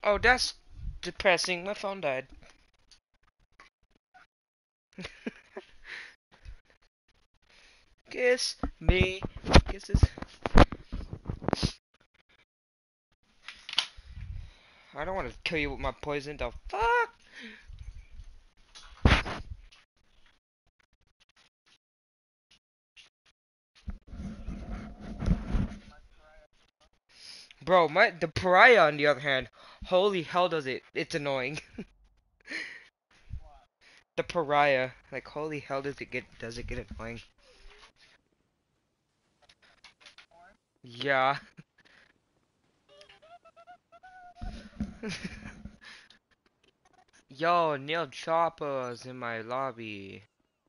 Oh, that's depressing. My phone died. Kiss me. Kisses. I don't want to kill you with my poison. The fuck? Bro, the pariah on the other hand, holy hell does it. It's annoying. The pariah, like holy hell does it get annoying. Yeah. Yo, Neil Chopper's in my lobby.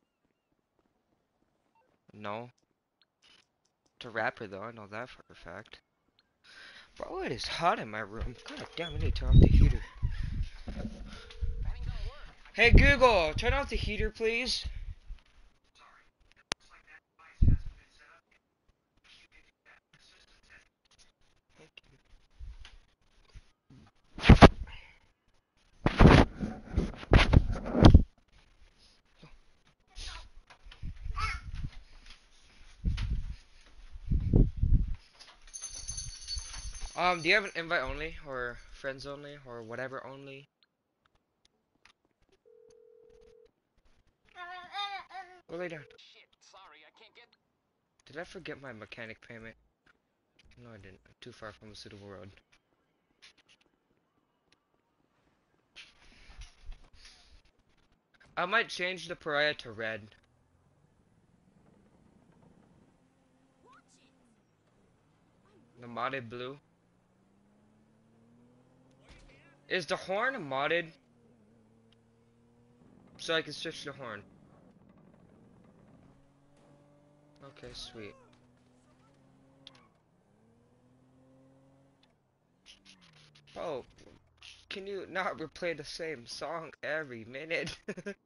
No. It's a rapper though, I know that for a fact. Bro, it is hot in my room. God damn, I need to turn off the heater. Hey Google, turn off the heater please. Do you have an invite only, or friends only, or whatever only? Go lay down. Did I forget my mechanic payment? No, I didn't. I'm too far from the suitable road. I might change the pariah to red. The modded blue. Is the horn modded? So I can switch the horn. Okay, sweet. Oh, can you not replay the same song every minute?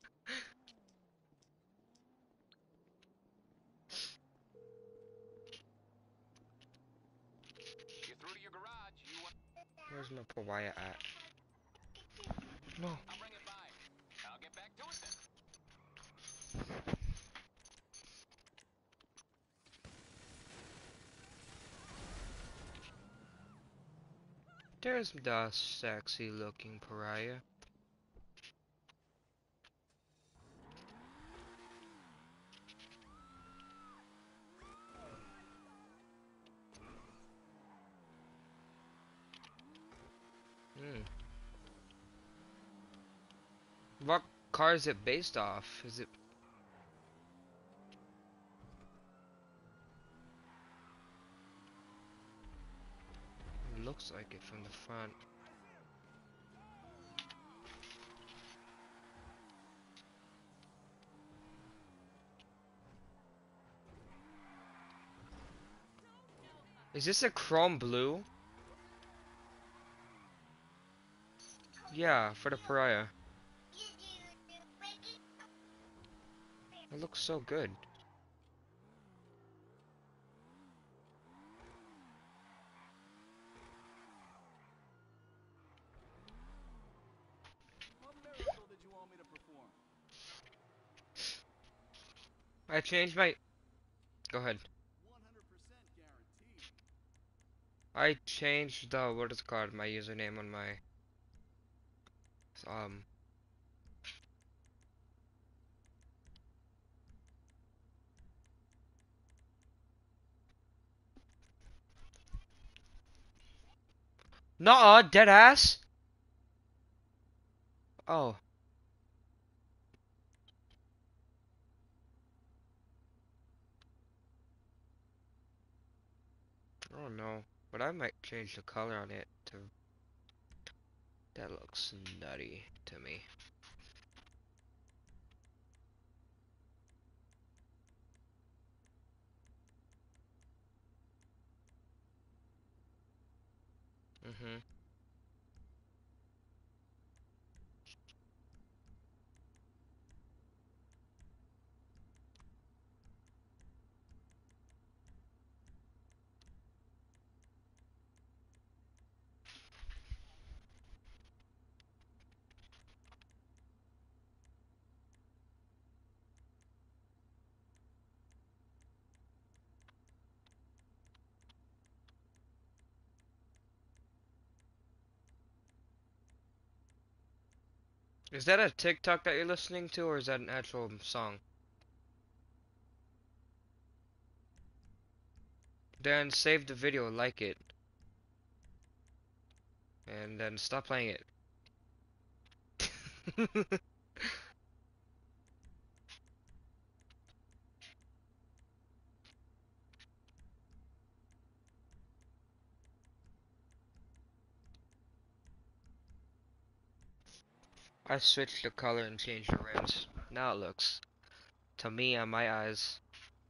Where's my pariah at? No. There's the sexy looking pariah. Hmm. What car is it based off? Is it... It looks like it from the front. Is this a chrome blue? Yeah, for the pariah. It looks so good. I changed my... Go ahead. I changed the... What is it called? My username on my... Um... Nuh-uh, dead ass? Oh. Oh no. But I might change the color on it to... That looks nutty to me. Mm-hmm. Is that a TikTok that you're listening to, or is that an actual song? Then save the video, like it, and then stop playing it. I switched the color and changed the rims. Now it looks, to me, on my eyes.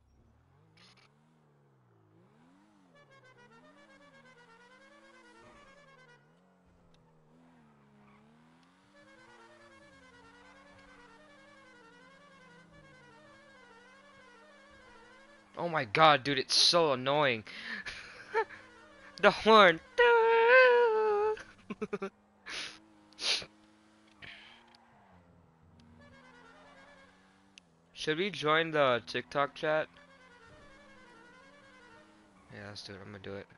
Oh my god, dude, it's so annoying. The horn. Should we join the TikTok chat? Yeah, let's do it. I'm gonna do it.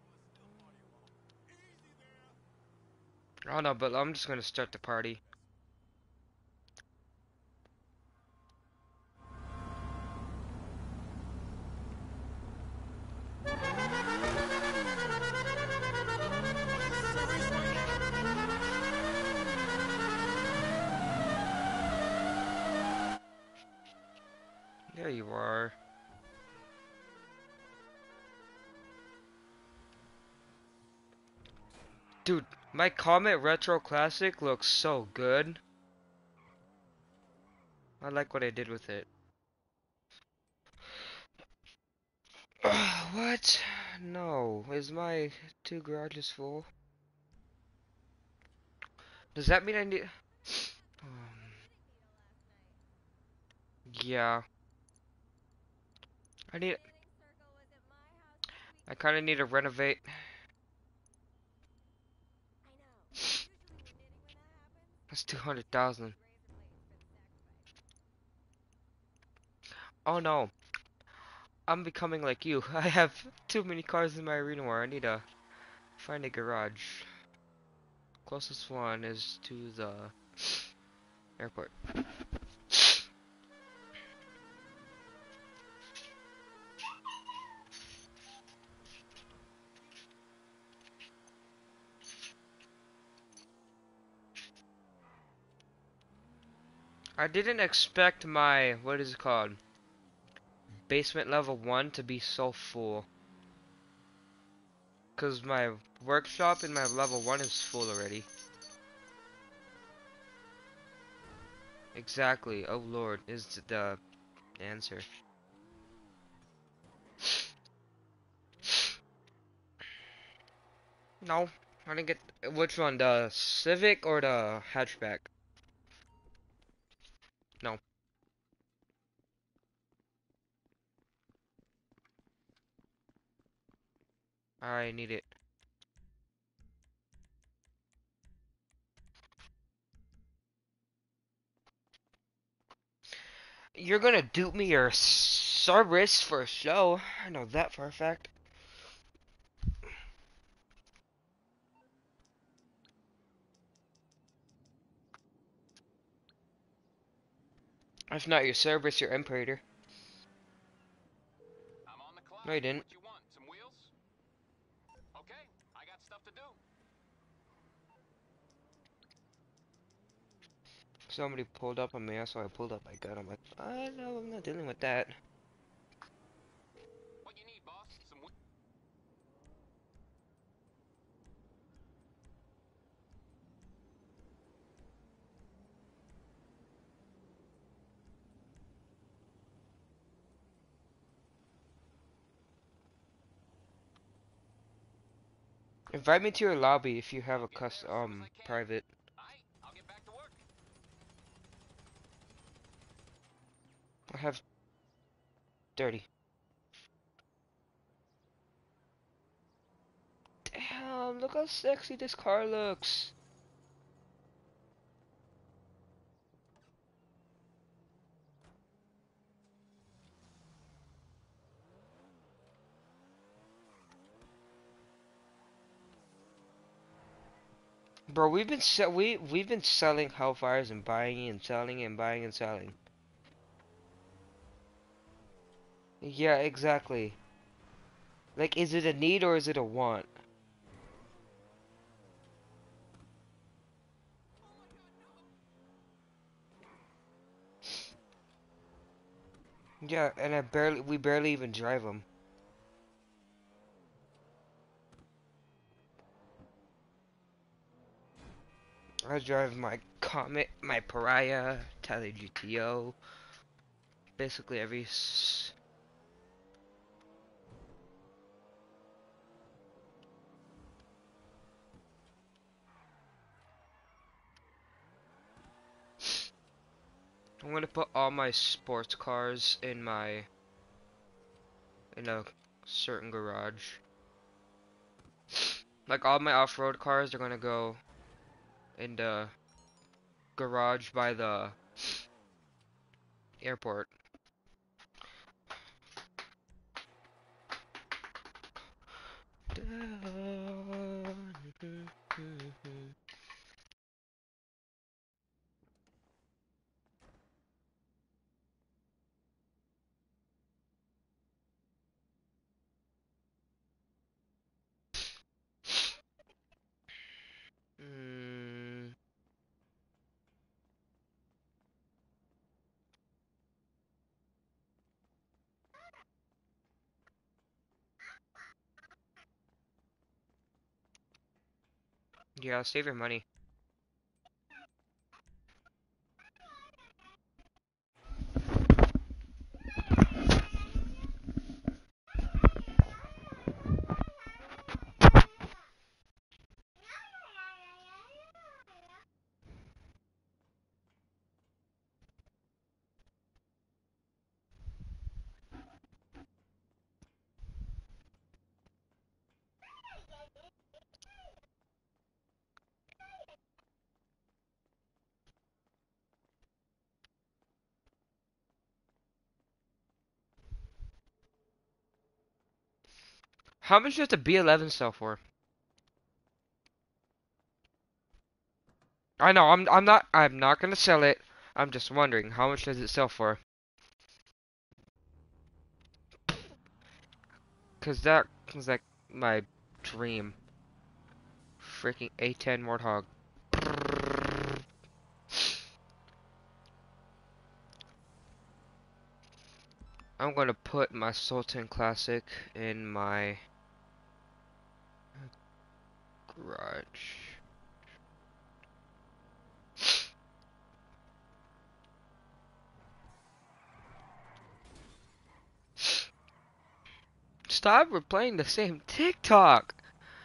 Oh no, but I'm just gonna start the party. There you are. Dude, my Comet Retro Classic looks so good. I like what I did with it. What? No. Is my two garages full? Does that mean I need... yeah. I need... I kinda need to renovate. That's 200,000. Oh no. I'm becoming like you. I have too many cars in my arena where I need to find a garage. Closest one is to the airport. I didn't expect my, what is it called? Basement level 1 to be so full. Cause my workshop in my level 1 is full already. Exactly. Oh lord, is the answer. No, I didn't get, which one? The Civic or the hatchback? No, I need it. You're gonna dupe me your service for a show. I know that for a fact. If not your Cerberus, your Imperator. No, you didn't. Somebody pulled up on me, that's why I pulled up my gun. I'm like, no, I'm not dealing with that. Invite me to your lobby if you have a custom private. I have 30. Damn, look how sexy this car looks. Bro, we've been selling Hellfires and buying and selling and buying and selling. Yeah, exactly. Like, is it a need or is it a want? Yeah, and we barely even drive them. I drive my Comet, my Pariah, Tele GTO, basically I'm gonna put all my sports cars in a certain garage. Like all my off-road cars are gonna go in the garage by the airport. Mm, yeah, save your money. How much does the B11 sell for? I know, I'm not gonna sell it. I'm just wondering, how much does it sell for? Cause that was like my dream. Freaking A10 Warthog. I'm gonna put my Sultan Classic in my garage. Stop replaying the same TikTok!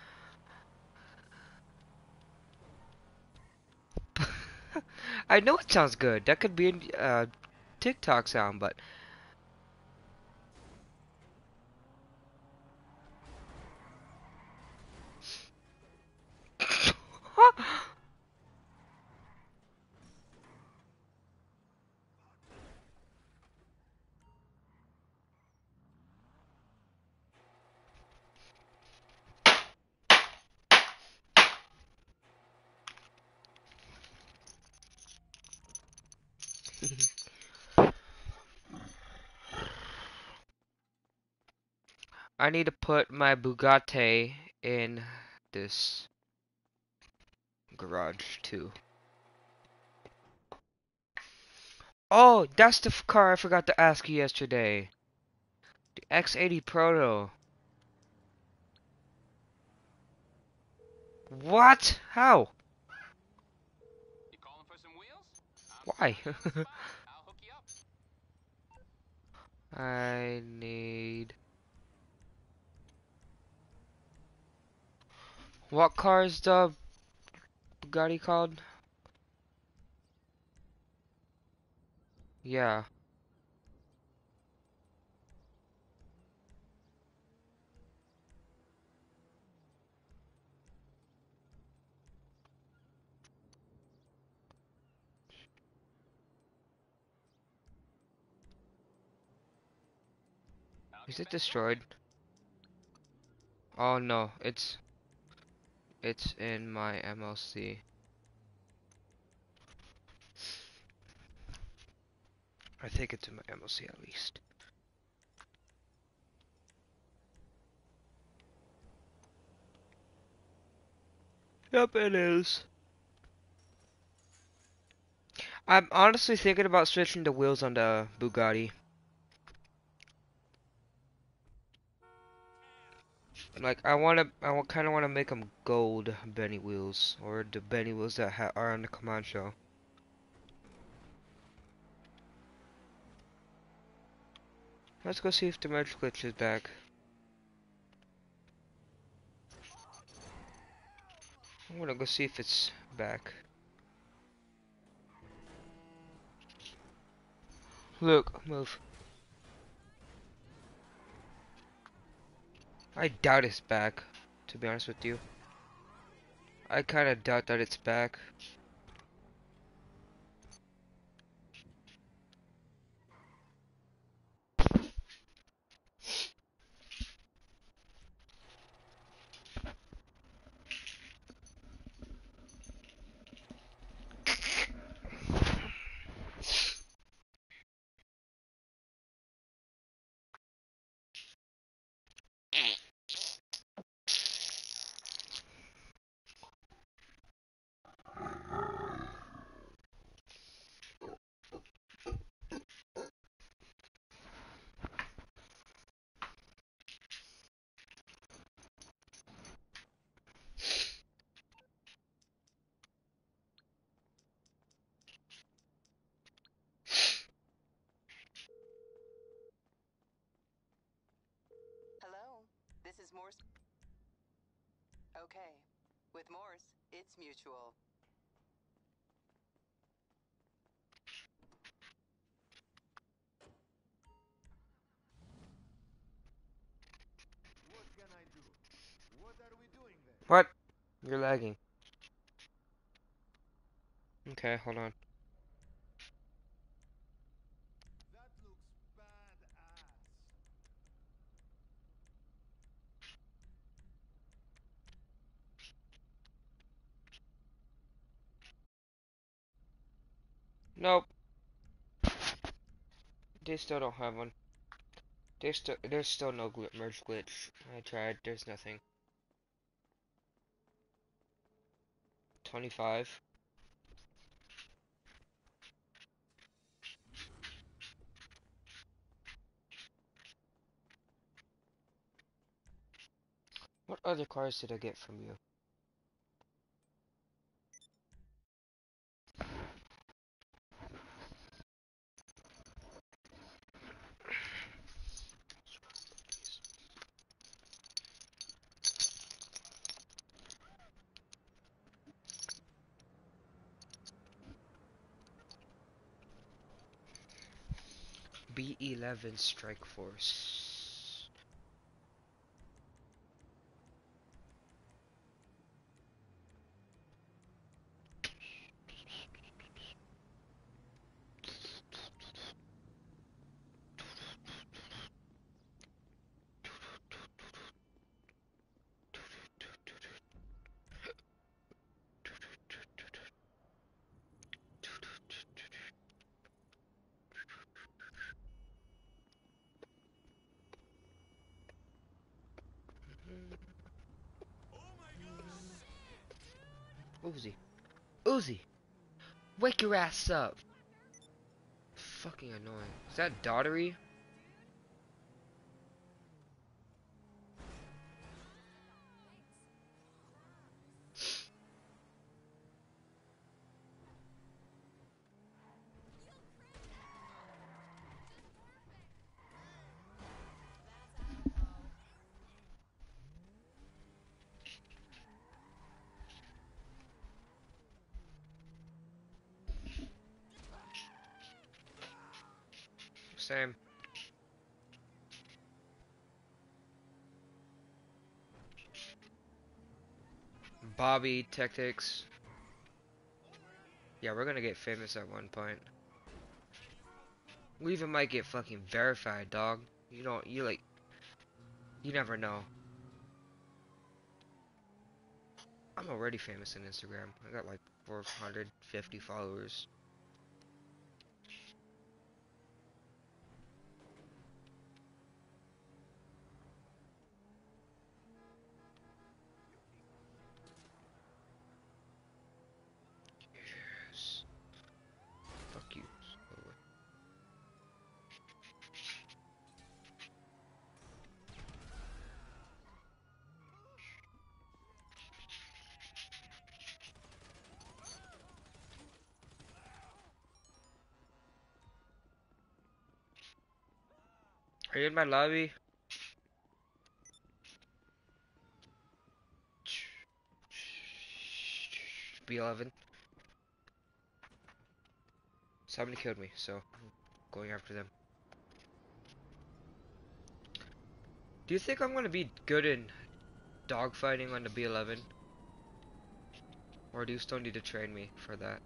I know it sounds good. That could be a TikTok sound, but I need to put my Bugatti in this garage too. Oh, that's the car I forgot to ask you yesterday. The X80 Proto. What? How? Why? I need... What car is the Bugatti called? Yeah. Is it destroyed? Oh no, it's... It's in my MLC. I think it's in my MLC at least. Yep, it is. I'm honestly thinking about switching the wheels on the Bugatti. Like, kind of want to make them gold Benny wheels, or the Benny wheels that are on the Comanche. Let's go see if the merge glitch is back. I'm gonna go see if it's back. Look, move. I doubt it's back, to be honest with you. I kind of doubt that it's back. Hello, this is Morse. Okay, with Morse, it's mutual. What can I do? What are we doing there? What? You're lagging. Okay, hold on. That looks badass. Nope, they still don't have one. There's still no merge glitch. I tried. There's nothing. 25. What other cars did I get from you? B11 Strike Force. Uzi. Uzi! Wake your ass up! Fucking annoying. Is that Daughtery? Same. Bobby Tactics. Yeah, we're gonna get famous at one point. We even might get fucking verified, dog. You never know. I'm already famous on Instagram. I got like 450 followers. Yes. Fuck you. Are you in my lobby? B11. Somebody killed me, so I'm going after them. Do you think I'm gonna be good in dogfighting on the B11? Or do you still need to train me for that?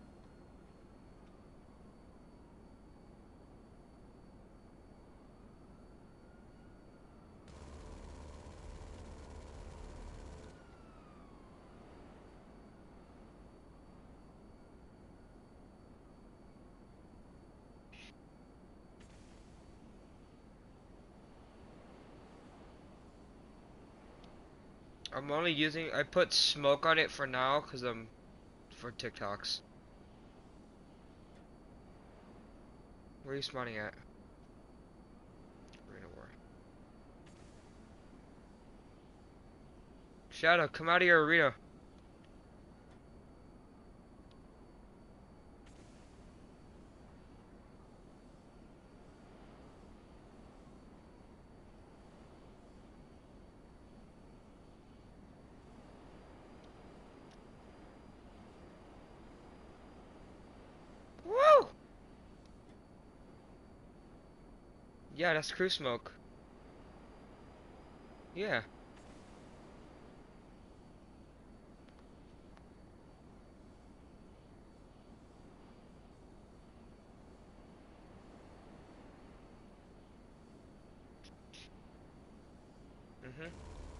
I'm only using, I put smoke on it for now, cause I'm, for TikToks. Where are you spawning at? Arena War. Shadow, come out of your arena. Woo! Yeah, that's crew smoke. Yeah. Mhm.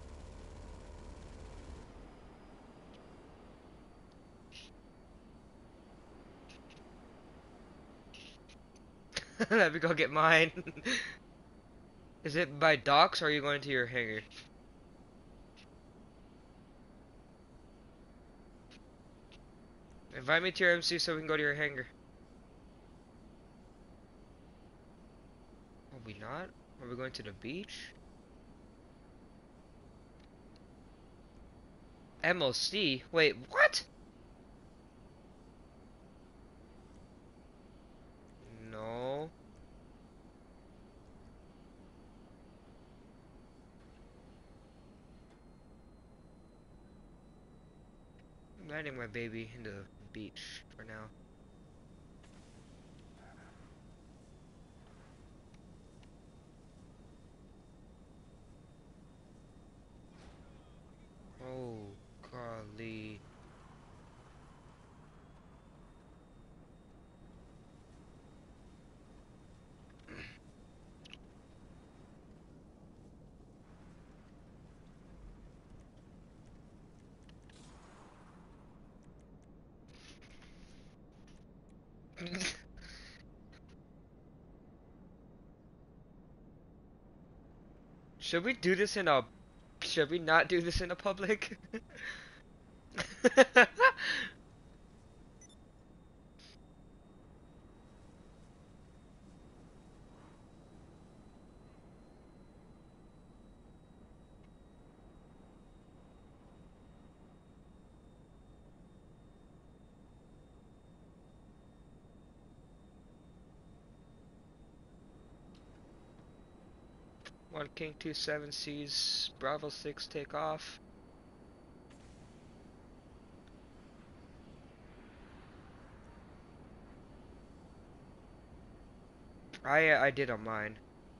Let me go get mine. Is it by docks or are you going to your hangar? Invite me to your MC so we can go to your hangar. Are we not? Are we going to the beach? MLC? Wait, what? No. I'm landing my baby in the beach for now. Oh, golly. Should we do this in a... Should we not do this in a public? 1 King 2 7 sees Bravo 6 take off. I did on mine.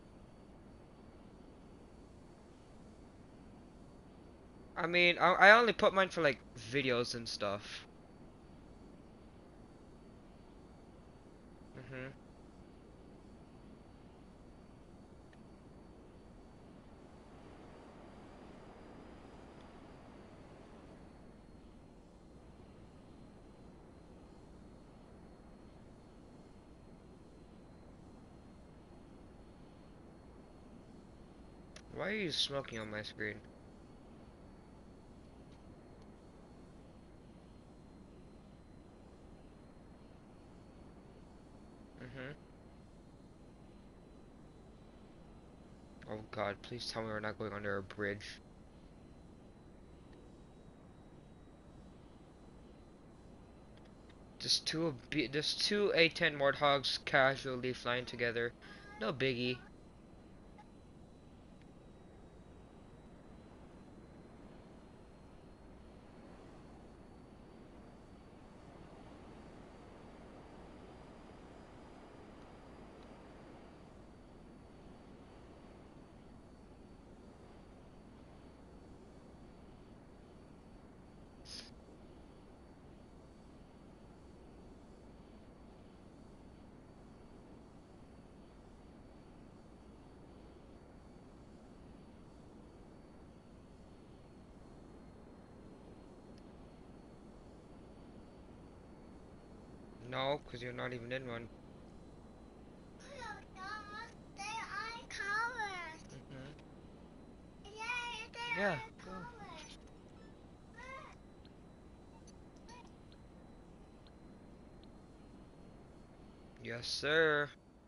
I mean, I only put mine for like videos and stuff. Mhm. Why are you smoking on my screen? Mm-hmm. Oh god, please tell me we're not going under a bridge. Just two A-10 Warthogs casually flying together. No biggie. No, because you're not even in one. Mm-hmm. Yeah, go. Yes, sir.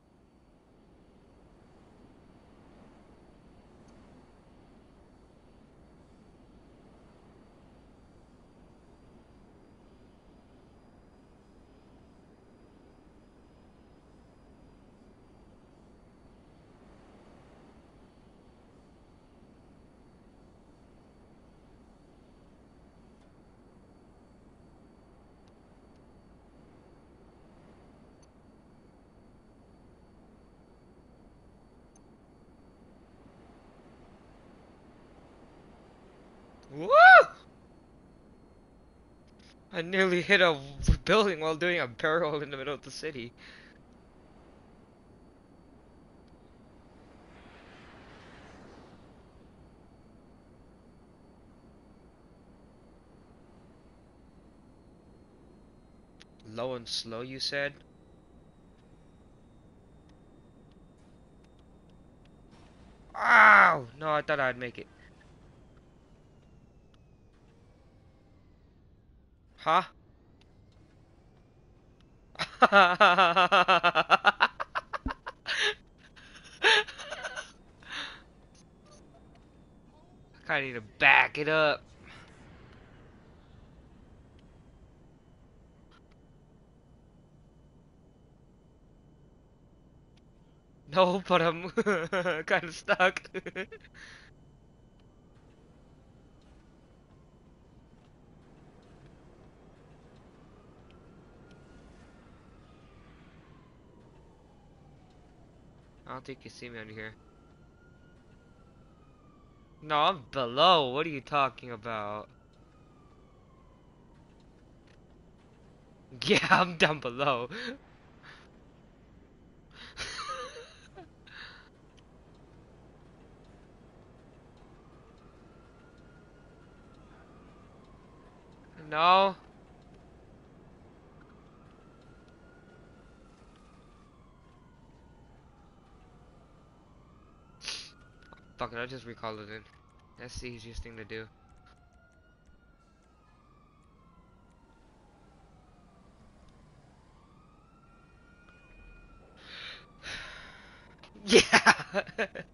Woo! I nearly hit a building while doing a barrel in the middle of the city. Low and slow, you said? Ow! No, I thought I'd make it. Huh? I need to back it up. No, but I'm kind of stuck. I don't think you see me under here. No, I'm below. What are you talking about? Yeah, I'm down below. No. Fuck it, I'll just recall it in. That's the easiest thing to do. Yeah.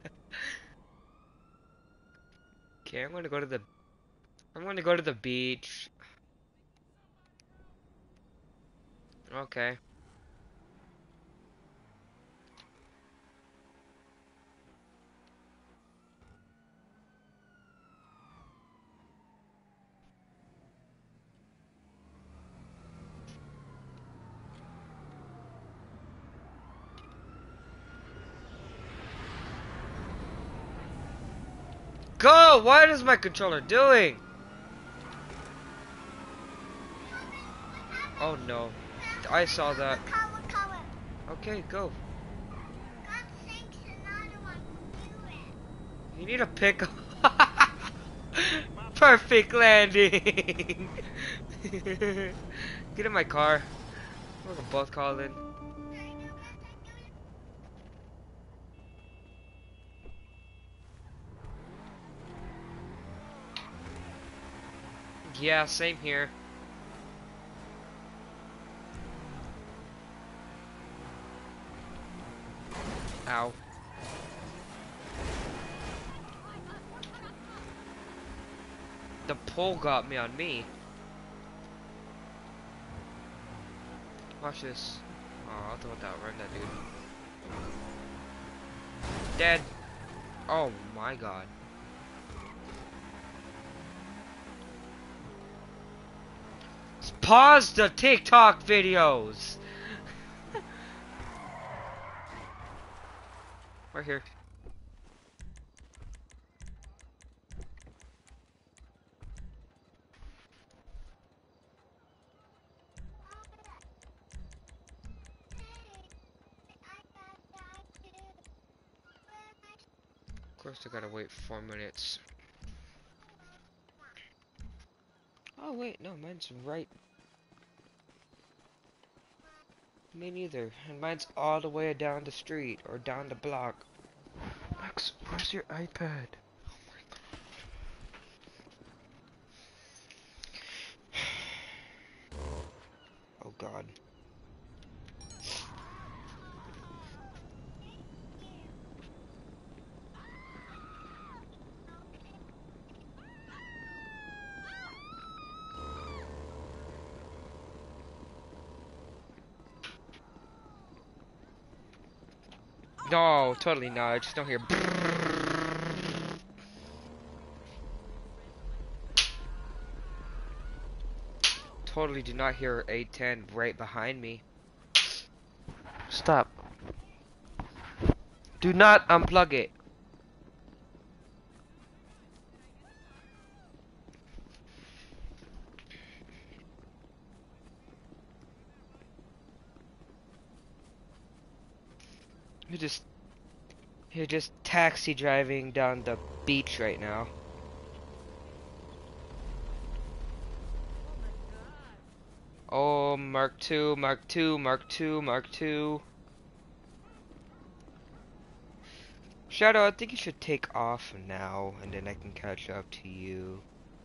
Okay, I'm gonna go to the beach. Okay. Go! What is my controller doing? Oh no. I saw that. Okay, go. You need a pick up. Perfect landing. Get in my car. We're gonna both call in. Yeah, same here. Ow. The pole got me on me. Watch this. Oh, I thought that run that dude. Dead. Oh my god. Pause the TikTok videos. We're here. Of course, I gotta wait 4 minutes. Oh wait, no, mine's right. Me neither. And mine's all the way down the street or down the block. Max, where's your iPad? Oh god. No, totally not. I just don't hear. Totally do not hear A10 right behind me. Stop. Do not unplug it. You're just you're just taxi driving down the beach right now. Oh, Mark II, Mark II, Mark II, Mark II. Shadow, I think you should take off now, and then I can catch up to you.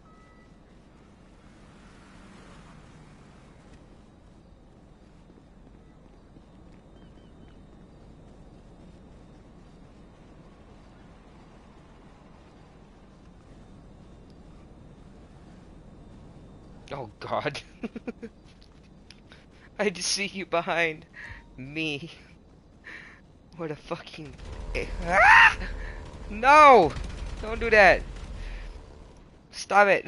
Oh god. I just see you behind me. What a fucking... Ah! No! Don't do that. Stop it.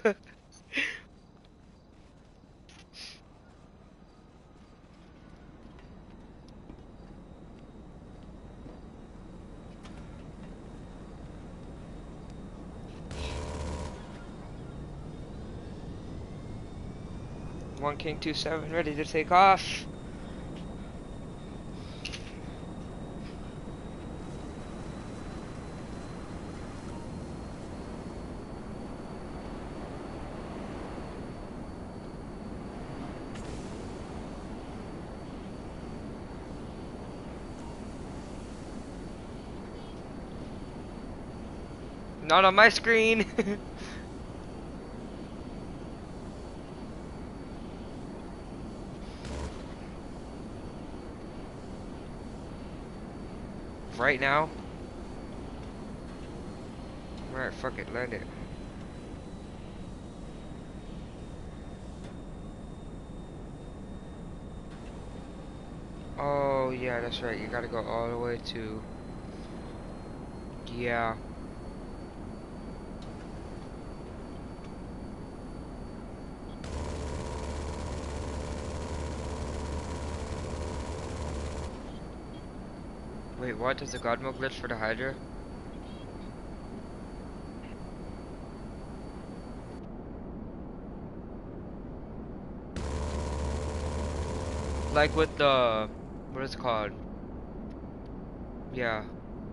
1King 27 ready to take off. Not on my screen. Right now? Alright, fuck it, land it. Oh, yeah, that's right. You gotta go all the way to... Yeah. Wait, what? Does the God mode glitch for the Hydra? Like with the... What is it called? Yeah.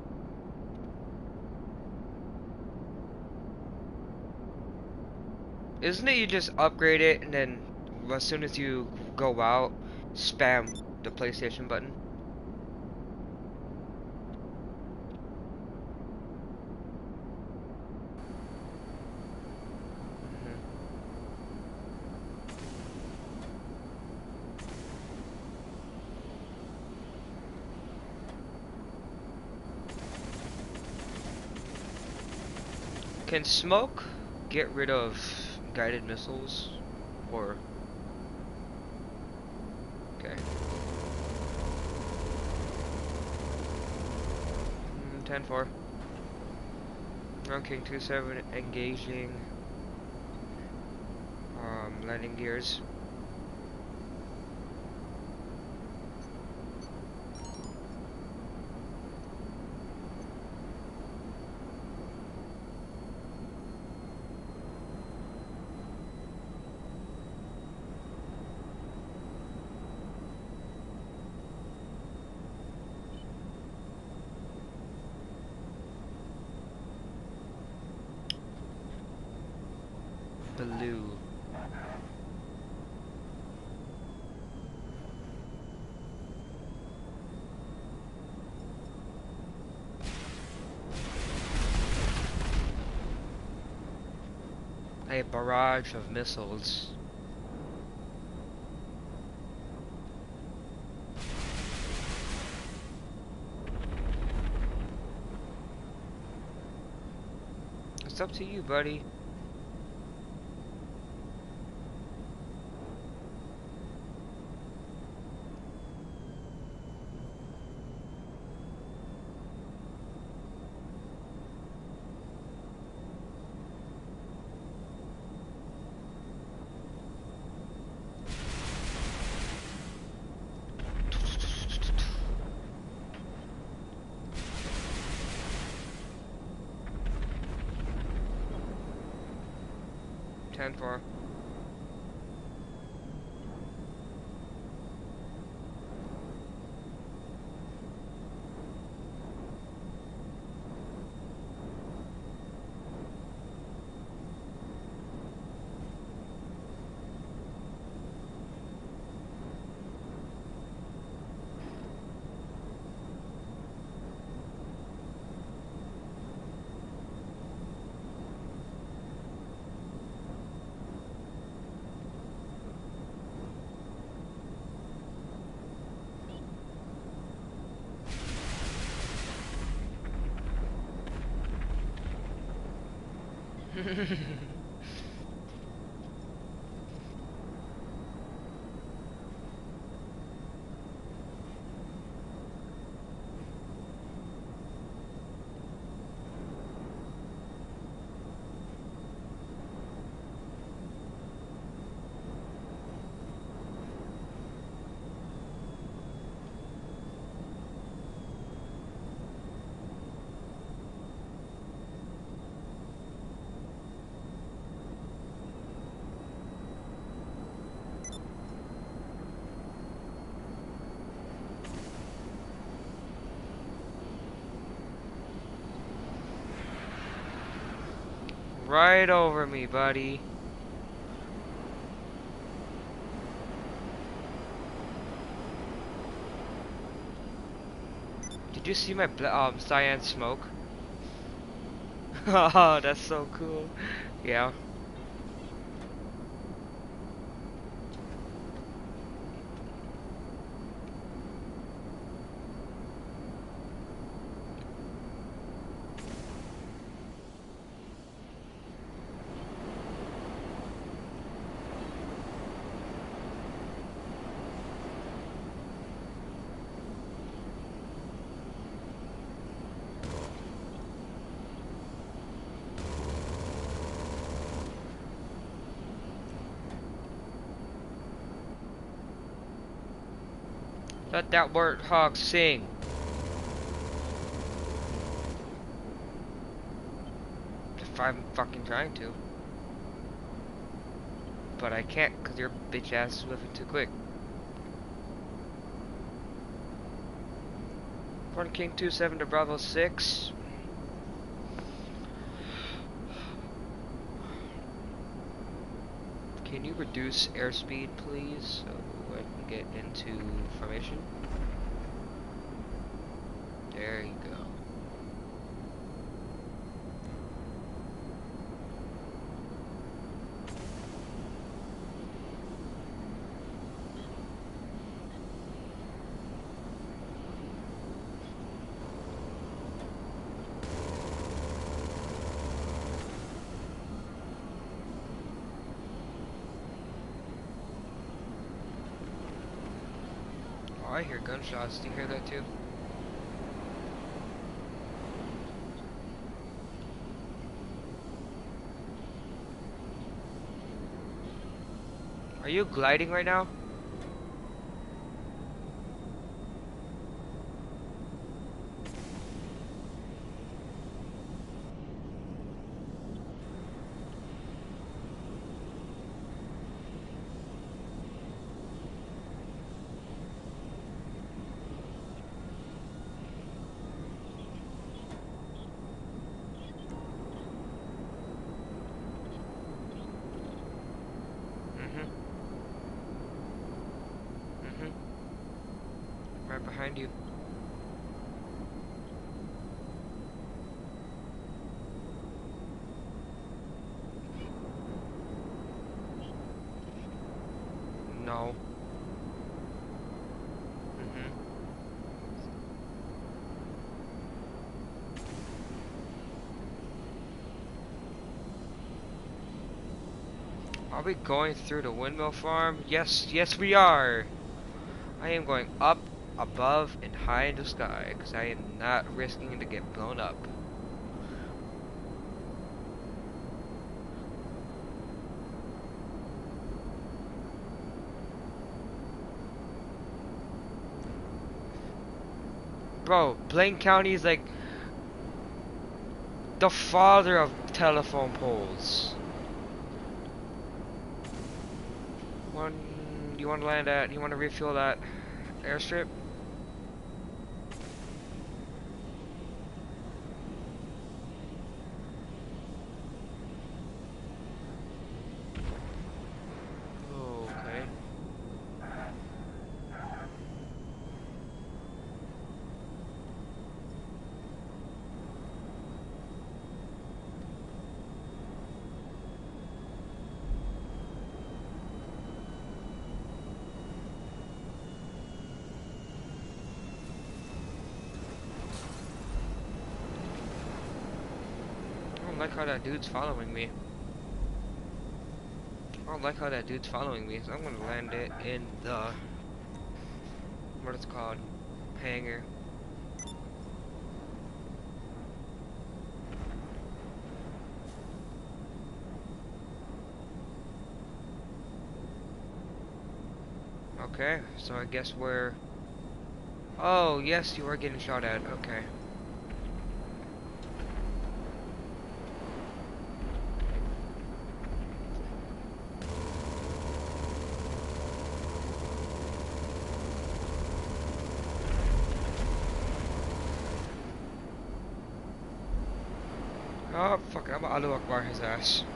Isn't it you just upgrade it and then as soon as you go out, spam the PlayStation button? Can smoke get rid of guided missiles? Or okay. 10-4. Round King 2-7 engaging. Landing gears. Blue. A barrage of missiles. It's up to you, buddy. Ten four. Right over me, buddy. Did you see my cyan smoke? Oh, that's so cool. Yeah. Let that warthog sing. If I'm fucking trying to. But I can't because your bitch ass is moving too quick. One King 2-7 to Bravo 6. Can you reduce airspeed, please, so I can get into formation? There you go. I hear gunshots. Do you hear that too? Are you gliding right now? Mm-hmm. Mm-hmm. Right behind you. No. Mm-hmm. Are we going through the windmill farm? Yes, yes we are. I am going up, above, and high in the sky, because I am not risking to get blown up. Bro, Blaine County is like the father of telephone poles. You want to land at, you want to refuel that airstrip? Okay. I don't like how that dude's following me. I don't like how that dude's following me, so I'm gonna land it in the, what it's called, hangar. Okay, so I guess we're, oh yes, you are getting shot at, okay. Oh, fuck it, I'm gonna Allahu Akbar his ass.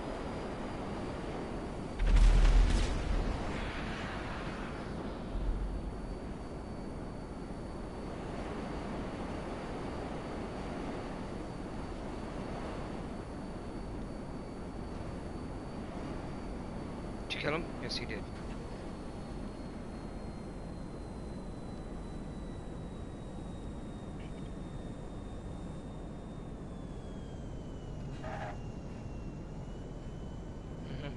Did you kill him? Yes, you did. Hmm.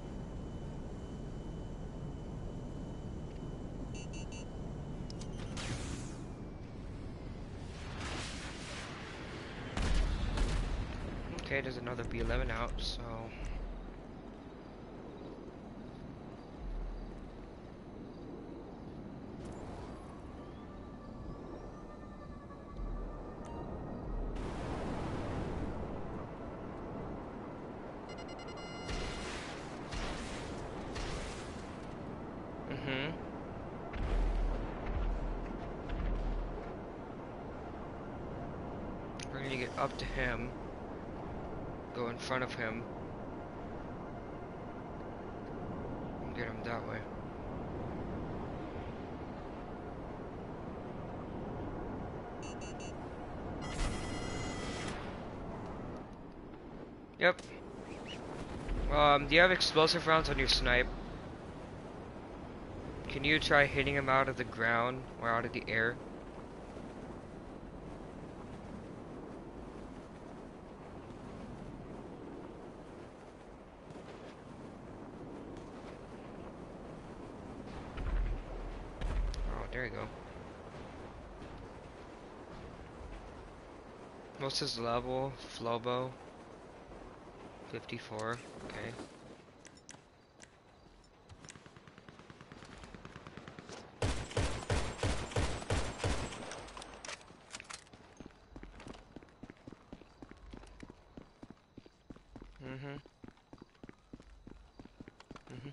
Okay, there's another B-11 out, so... Mm-hmm. We're gonna get up to him, go in front of him, and get him that way. Yep. Do you have explosive rounds on your snipe? Can you try hitting him out of the ground or out of the air? Oh, there you go. What's his level? Flobo. 54. Okay. Mm-hmm. Mm-hmm.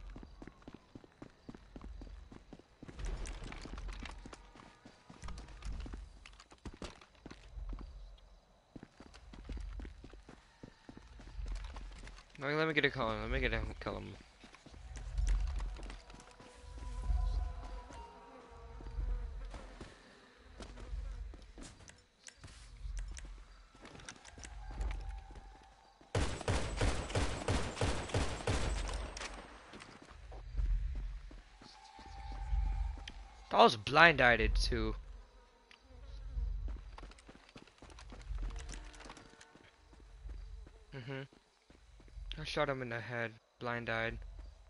Let me get a call. Let me get a kill him. I was blind-eyed too. Mm-hmm. I shot him in the head. Blind-eyed.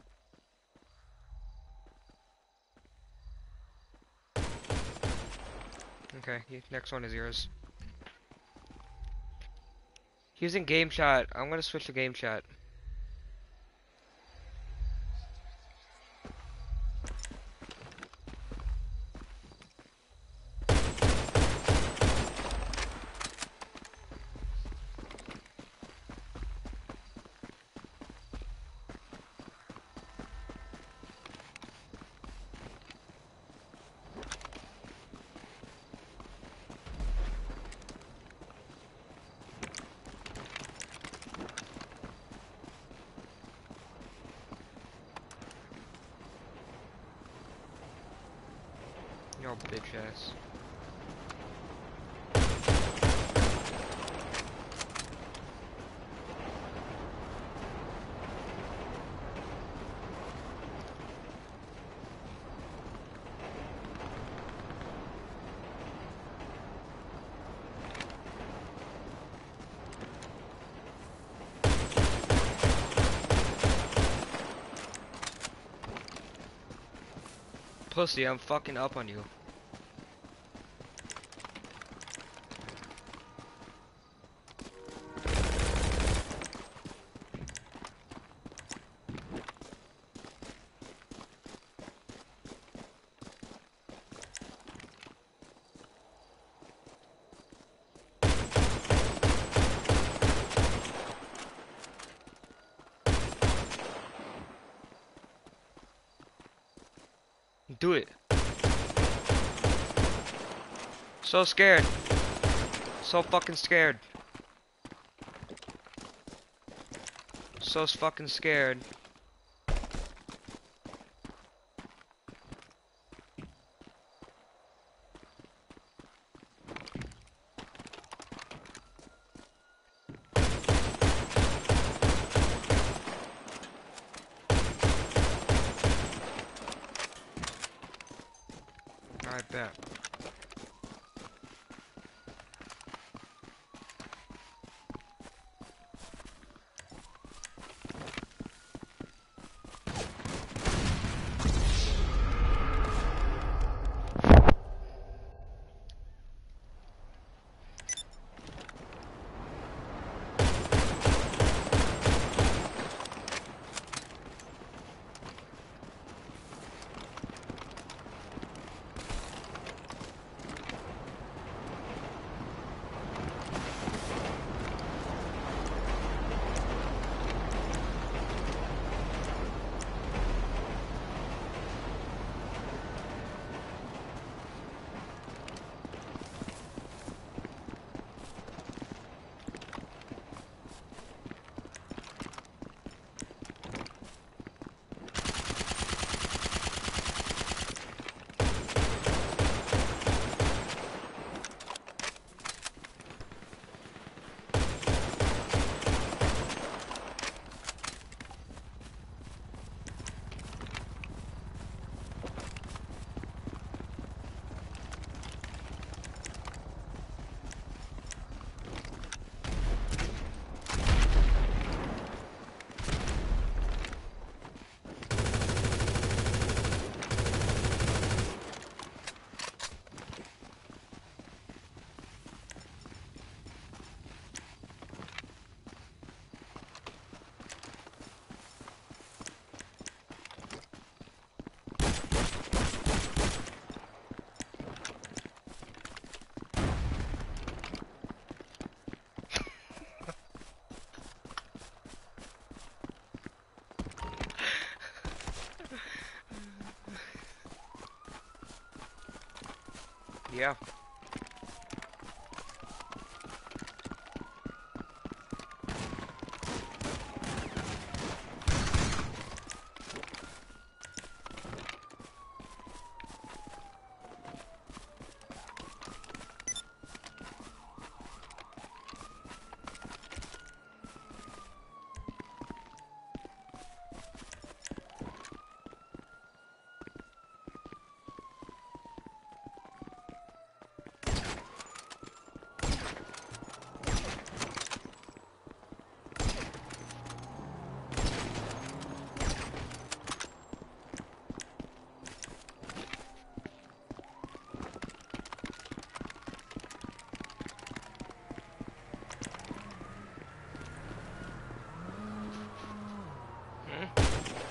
Okay, next one is yours. Using game chat. I'm gonna switch to game chat. Yo, bitch ass. Pussy, I'm fucking up on you. Do it. So scared. So fucking scared. So fucking scared. I bet. Yeah. Hmm?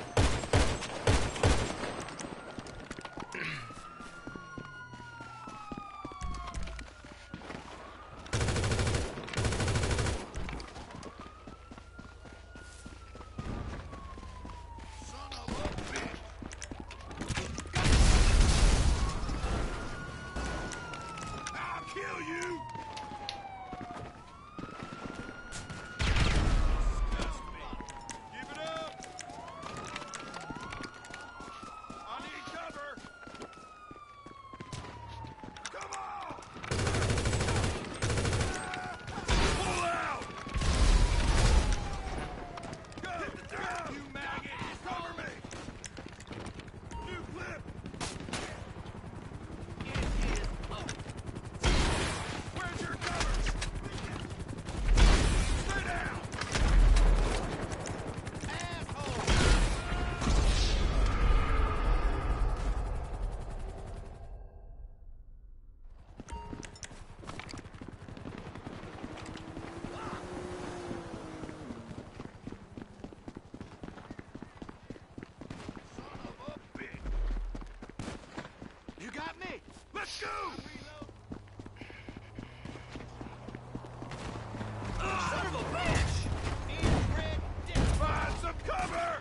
Son of a bitch! I'll kill you! Disgust me! Give it up! I need cover! Come on! Pull out! Go! Hit the dirt, you maggot! Cover me! New clip! Where's your cover? Stay down! Asshole! Son of a bitch! You got me! Let's go! Son of a bitch! Need red dick! Find some cover!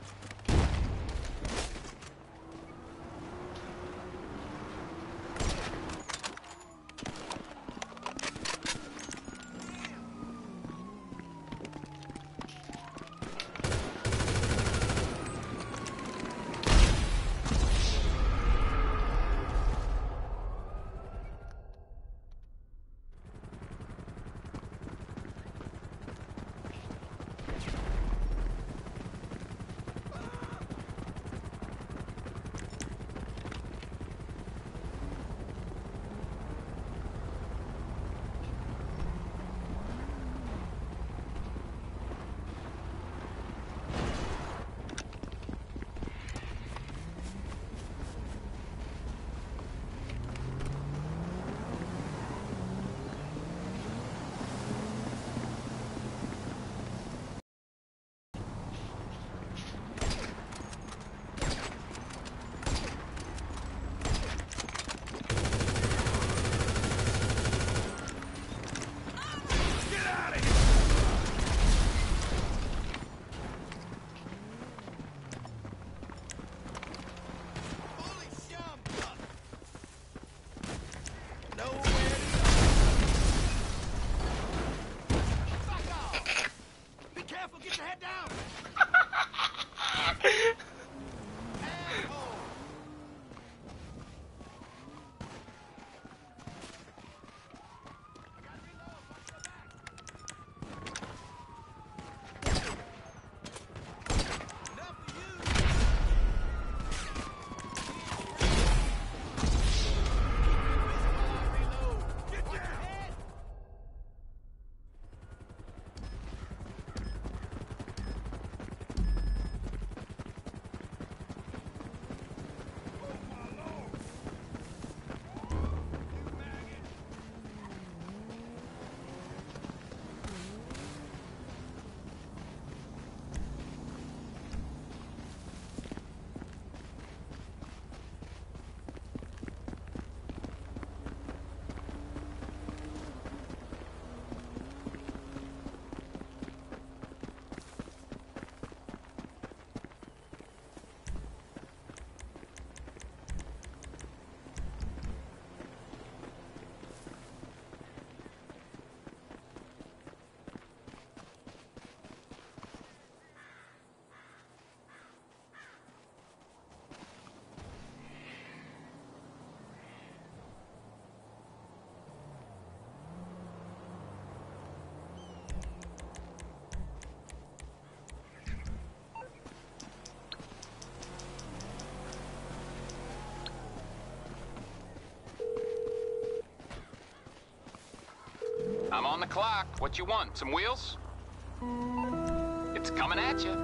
I'm on the clock. What you want? Some wheels? It's coming at you.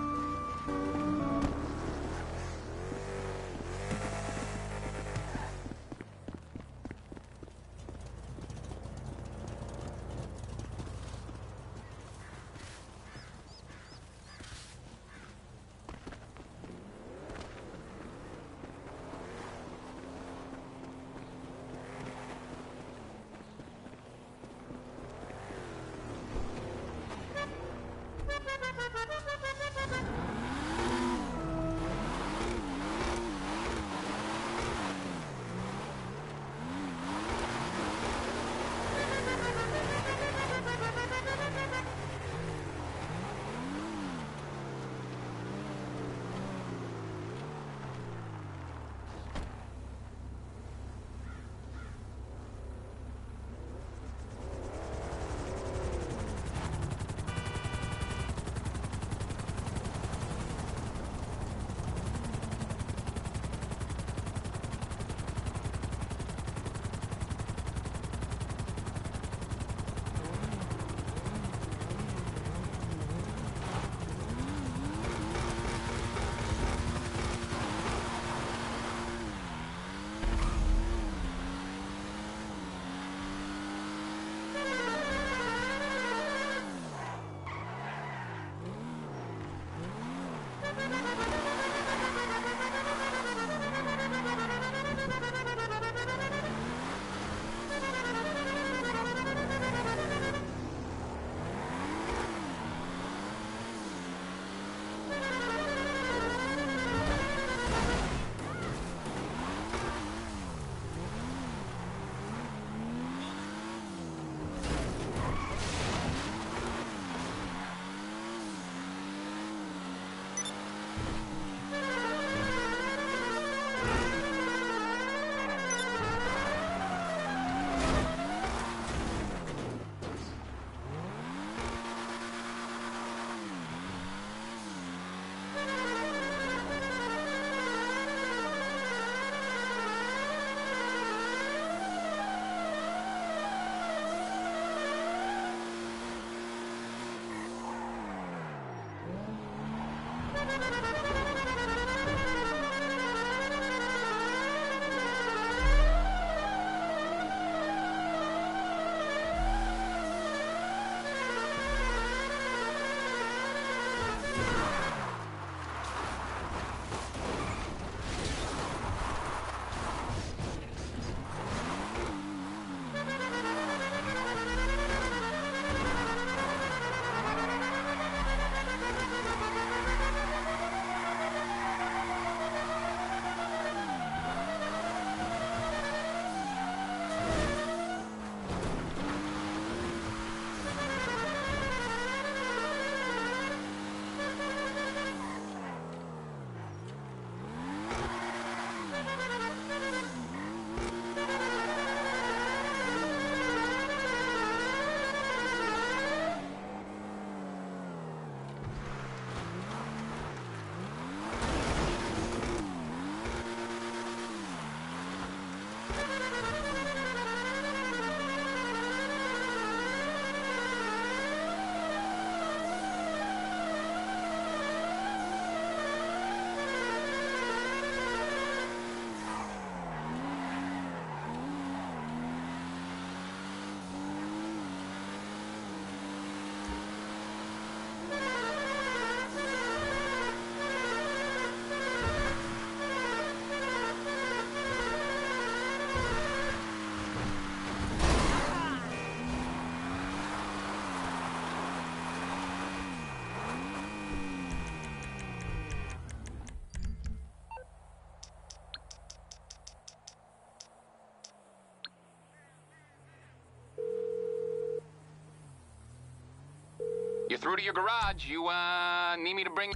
You're through to your garage. You, need me to bring...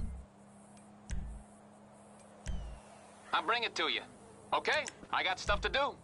I'll bring it to you. Okay? I got stuff to do.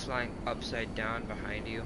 flying upside down behind you.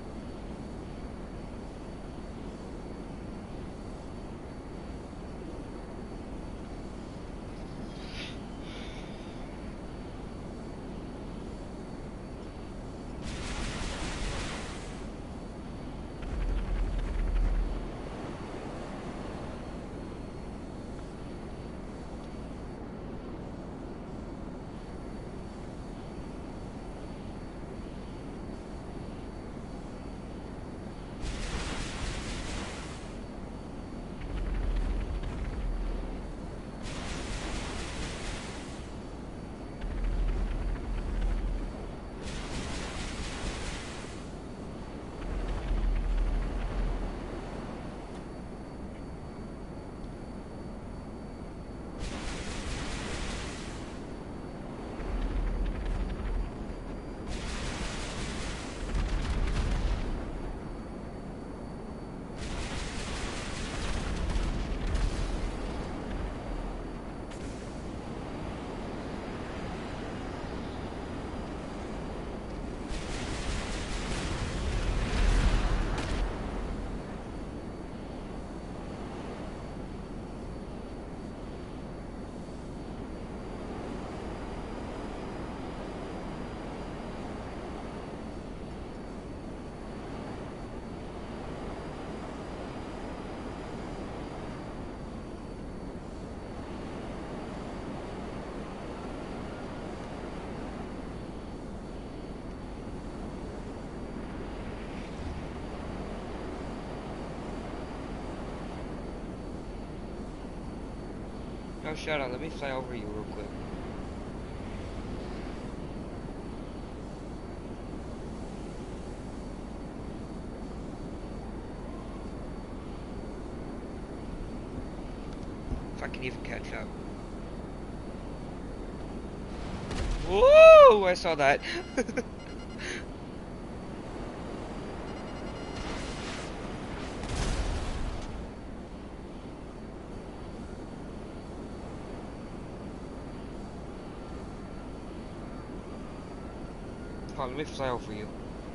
No, shut up. Let me fly over you real quick. If I can even catch up. Whoa! I saw that. Hold on, let me fly over you.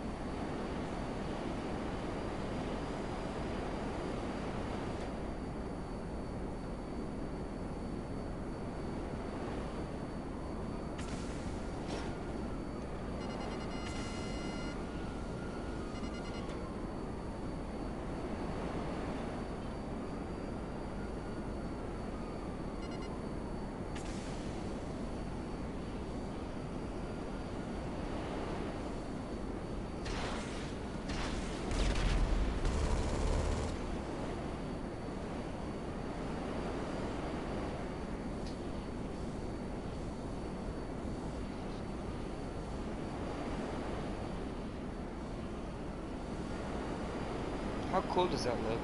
How cool does that look?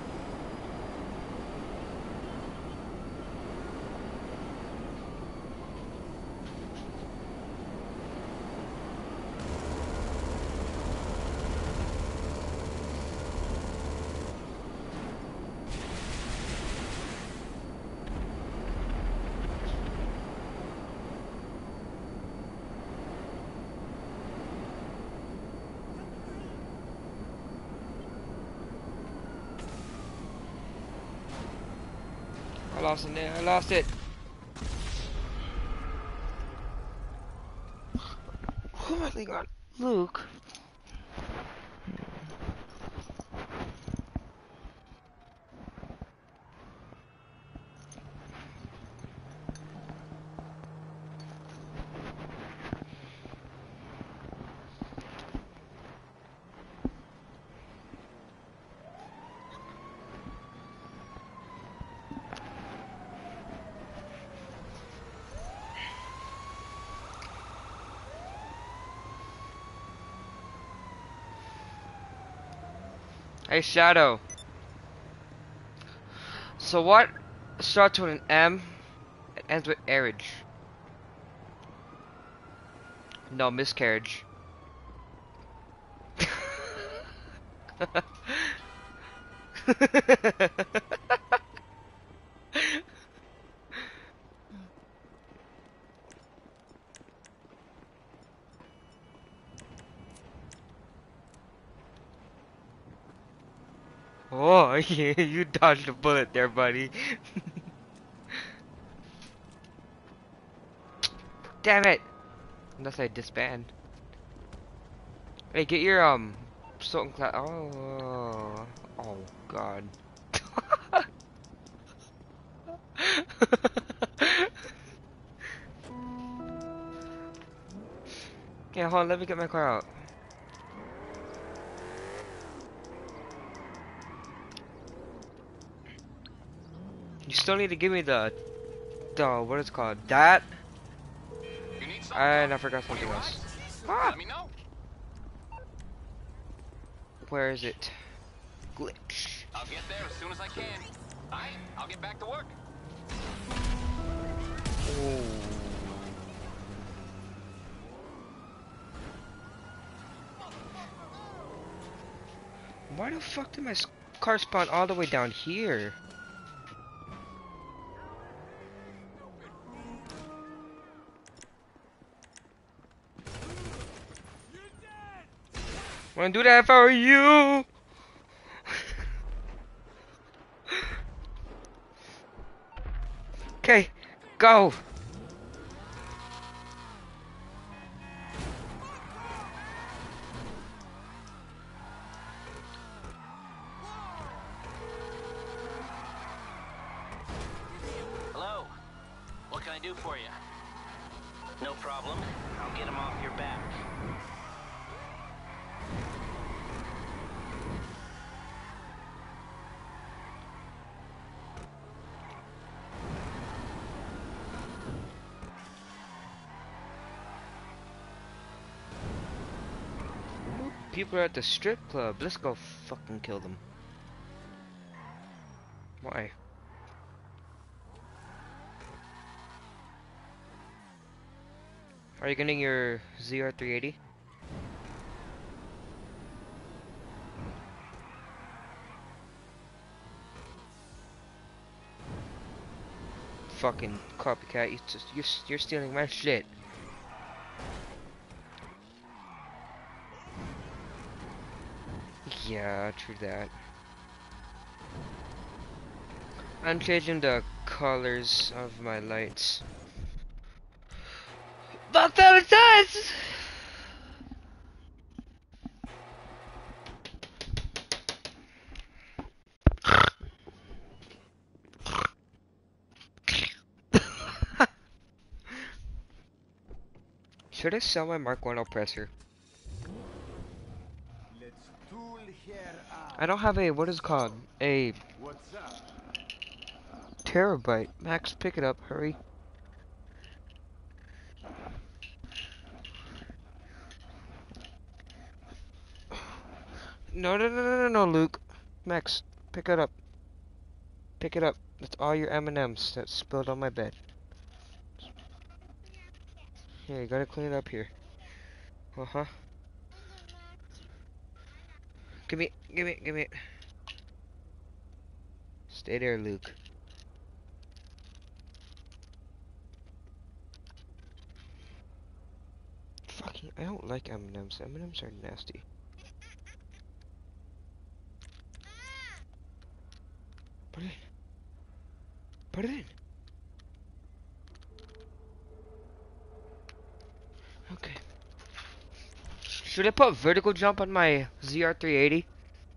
I lost it there. I lost it. Who am I thinking on? Luke. Hey, Shadow. So what starts with an M and ends with marriage? No, miscarriage. yeah, you dodged a bullet there, buddy. Damn it! Unless I disband. Hey, get your Sultan class. Oh, oh God. Yeah, hold on, let me get my car out. You still need to give me the what is it called? That You need something, and I Tommy? forgot Want something your else. rides? Ah, Let me know. where is it? Glitch. I'll get there as soon as I can. All right, I'll get back to work. Oh. Why the fuck did my car spawn all the way down here? Wouldn't do that if I were you. Okay, go. Hello. What can I do for you? No problem. I'll get him off your back. People are at the strip club. Let's go fucking kill them. Why? Are you getting your ZR380? Fucking copycat! You're stealing my shit. Yeah, true that. I'm changing the colors of my lights. That's how it says! Should I sell my Mark 1 oppressor? Let's tool here up. I don't have a, what is it called? A What's up? terabyte. Max, pick it up, hurry. No, no, no, no, no, no, Luke. Max, pick it up. Pick it up. That's all your M&Ms that spilled on my bed. Here, you gotta clean it up here. Uh-huh. Give me it. Stay there, Luke. Fucking, I don't like M&Ms. M&Ms are nasty. Put it in. Put it in. Okay. Should I put vertical jump on my ZR380?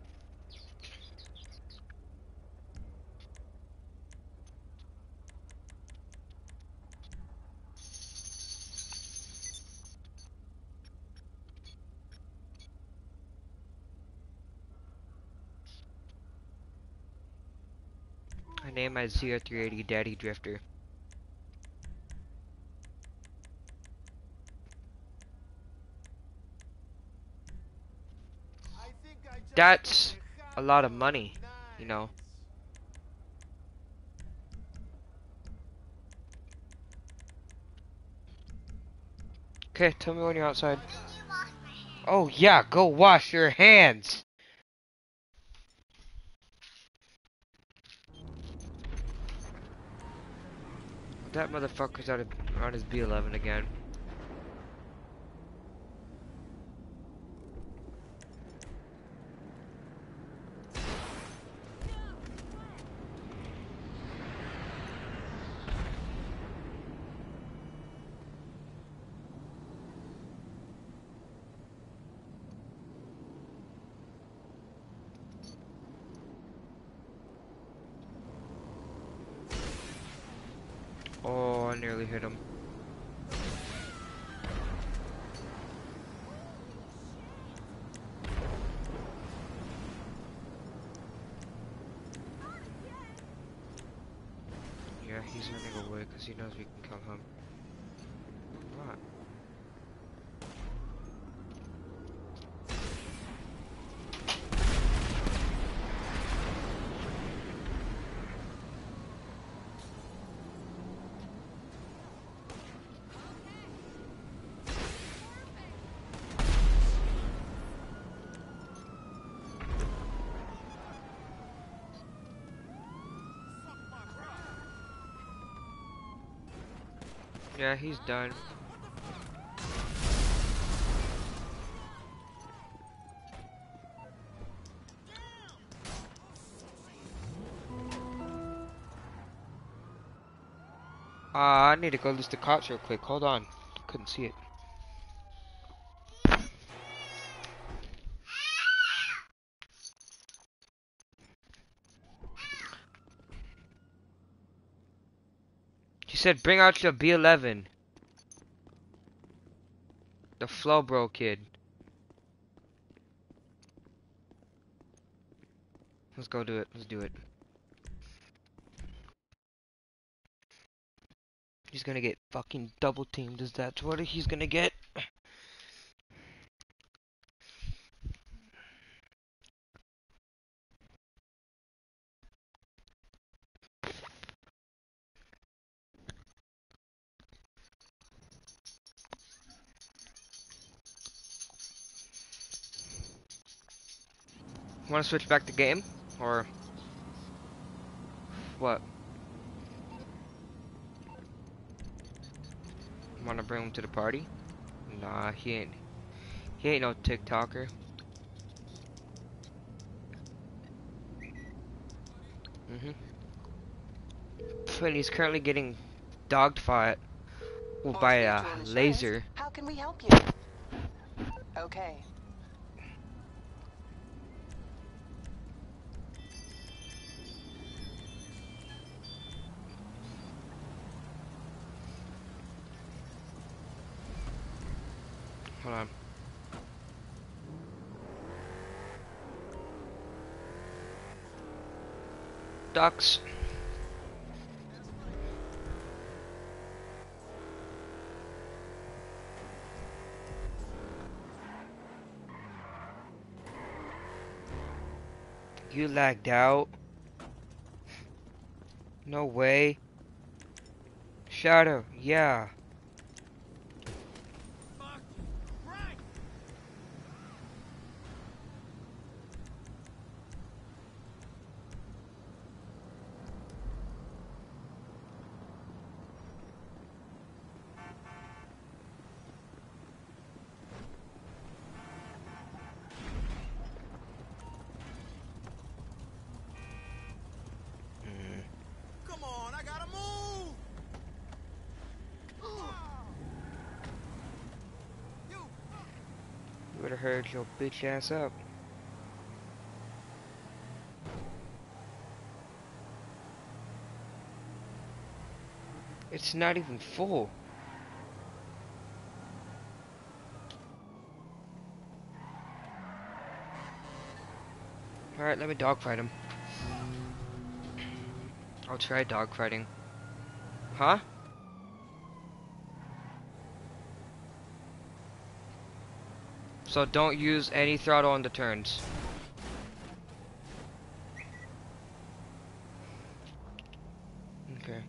I named my ZR380 Daddy Drifter. I think I just That's got a a lot of handful. money, you know. Nice. Okay, tell me when you're outside. Oh yeah, go wash your hands. That motherfucker's out of, on his B11 again. Oh, I nearly hit him. Yeah, he's running away because he knows we can kill him. What? Yeah, he's done. I need to go list the cops real quick. Hold on. Couldn't see it. He said bring out your B11. The Flowbro kid. Let's go do it. Let's do it. He's gonna get fucking double teamed. Is that what he's gonna get? Want to switch back the game? Or what? Want to bring him to the party? Nah, he ain't no TikToker. And he's currently getting dogged fight Morse by a Mutual Insurance. laser. How can we help you? Okay. Hold on. Ducks. You lagged out. No way. Shadow. Yeah. Fuck! Frank! Mm. Come on, I gotta move! You! You would have heard your bitch ass up. It's not even full. Alright, let me dogfight him. I'll try dogfighting. Huh? So don't use any throttle on the turns. Okay.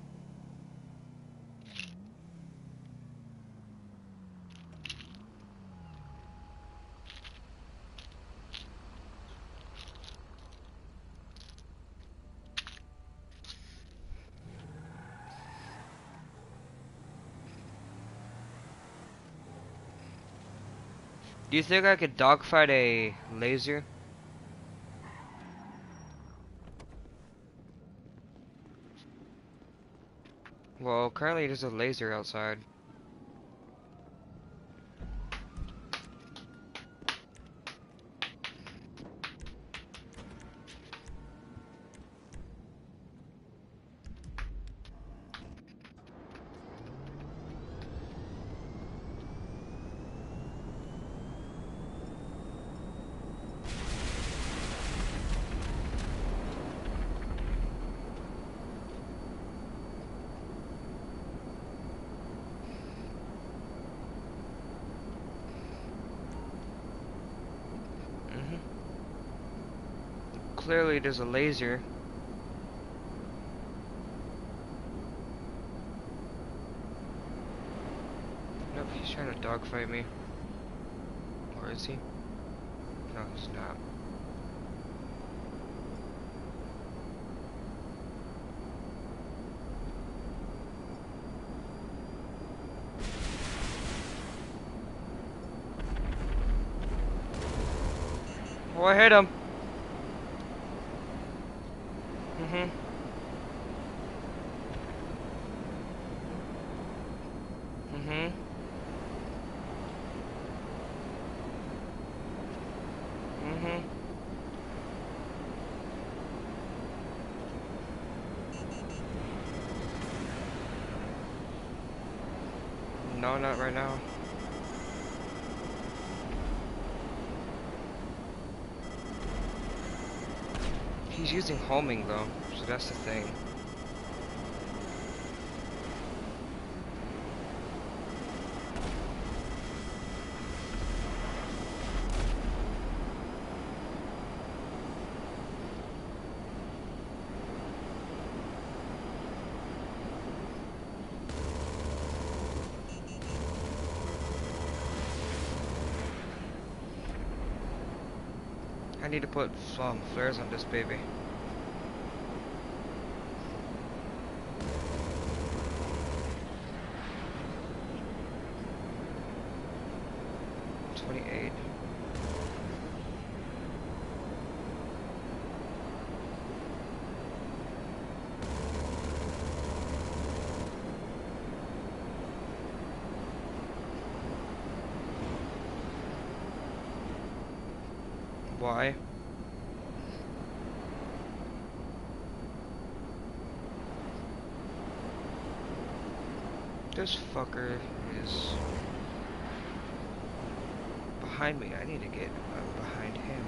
Do you think I could dogfight a laser? Well, currently there's a laser outside. Clearly there's a laser. Nope, he's trying to dogfight me. Or is he? No, he's not. Oh, I hit him. Mm-hmm. Mm-hmm. Mm-hmm. No, not right now. He's using homing though, so that's the thing. I need to put flares on this baby. $28. Why? This fucker is behind me. I need to get behind him.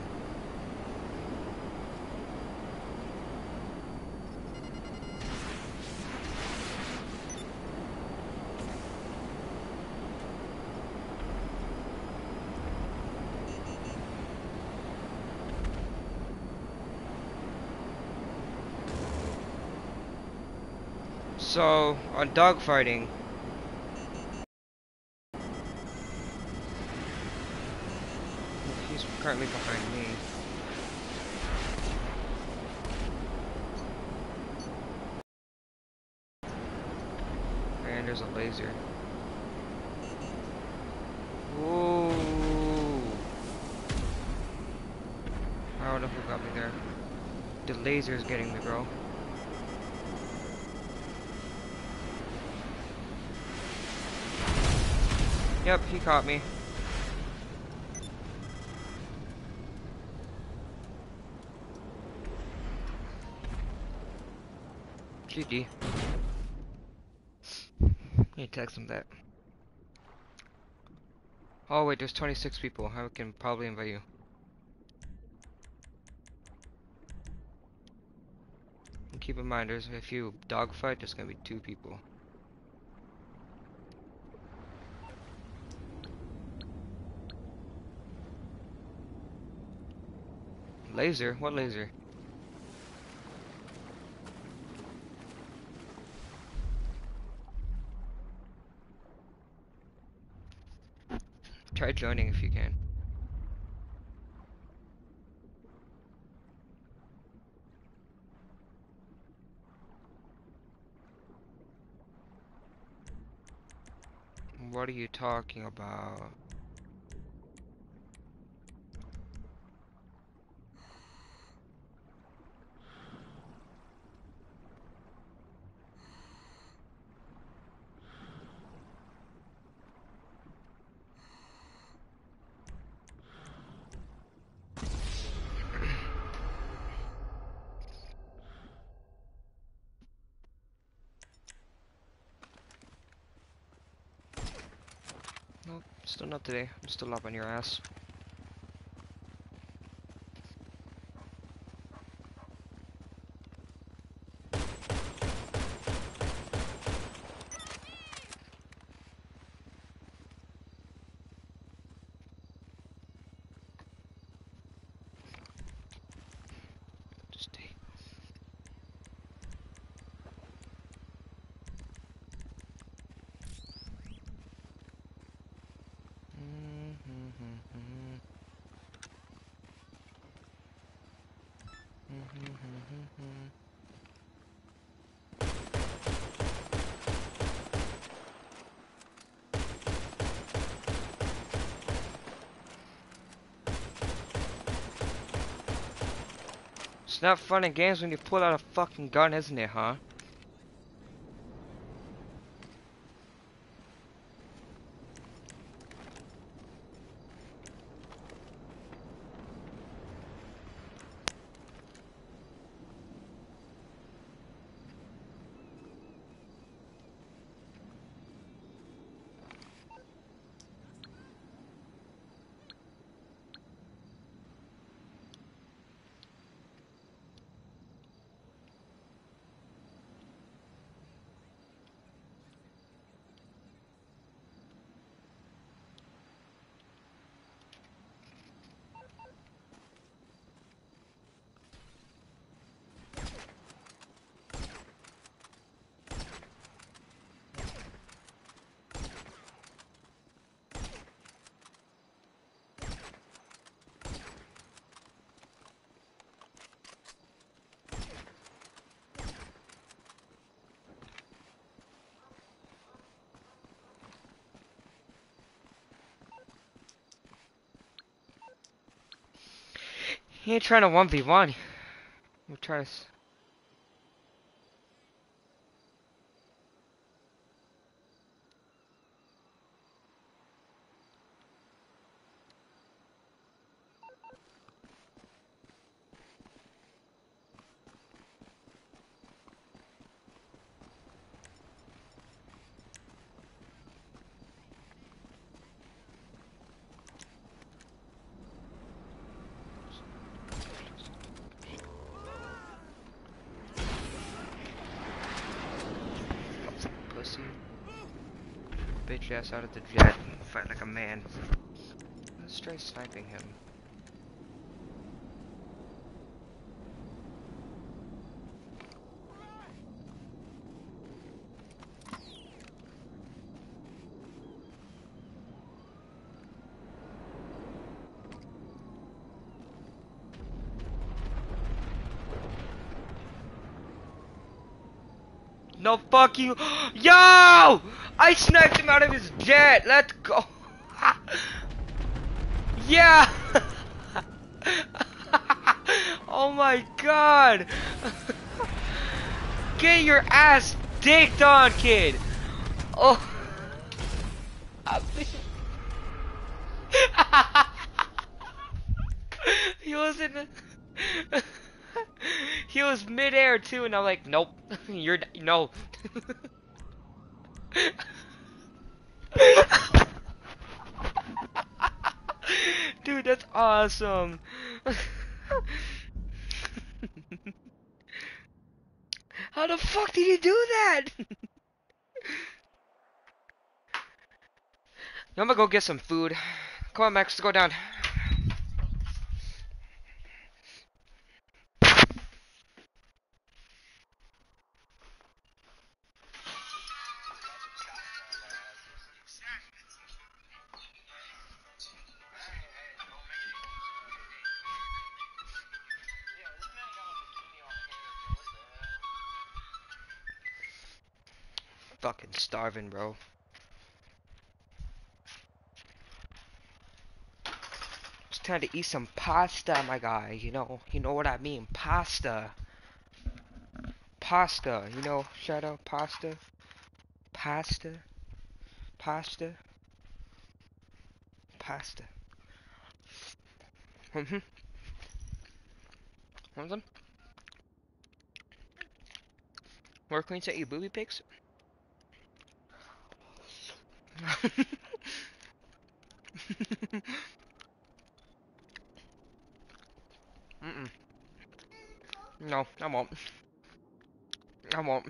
So, on dogfighting, he's currently behind me. And there's a laser. Ooh. I don't know who got me there. The laser is getting me, bro. Yep, he caught me. GG. You text him that. Oh wait, there's 26 people. I can probably invite you. And keep in mind, if you dogfight, there's gonna be 2 people. Laser? What laser? Try joining if you can. What are you talking about? Nope, still not today. I'm still up on your ass. It's not fun in games when you pull out a fucking gun, isn't it, huh? He ain't trying to 1v1. We're trying to... Pussy. Bitch ass out of the jet. Fight like a man. Let's try sniping him. No, fuck you. Yo! I sniped him out of his jet. Let's go. Yeah! Oh my god! Get your ass dicked on, kid! Oh. He was in the... He was mid-air too, and I'm like, nope. You're... No. Dude, that's awesome. How the fuck did he do that? I'm gonna go get some food. Come on, Max, let's go down. Fucking starving, bro. It's time to eat some pasta, my guy. You know what I mean. Pasta. Pasta. You know, Shadow, pasta. Pasta. Pasta. Pasta. Mm-hmm. Want some? More clean set you booby pics? Mm-mm. No, I won't. I won't.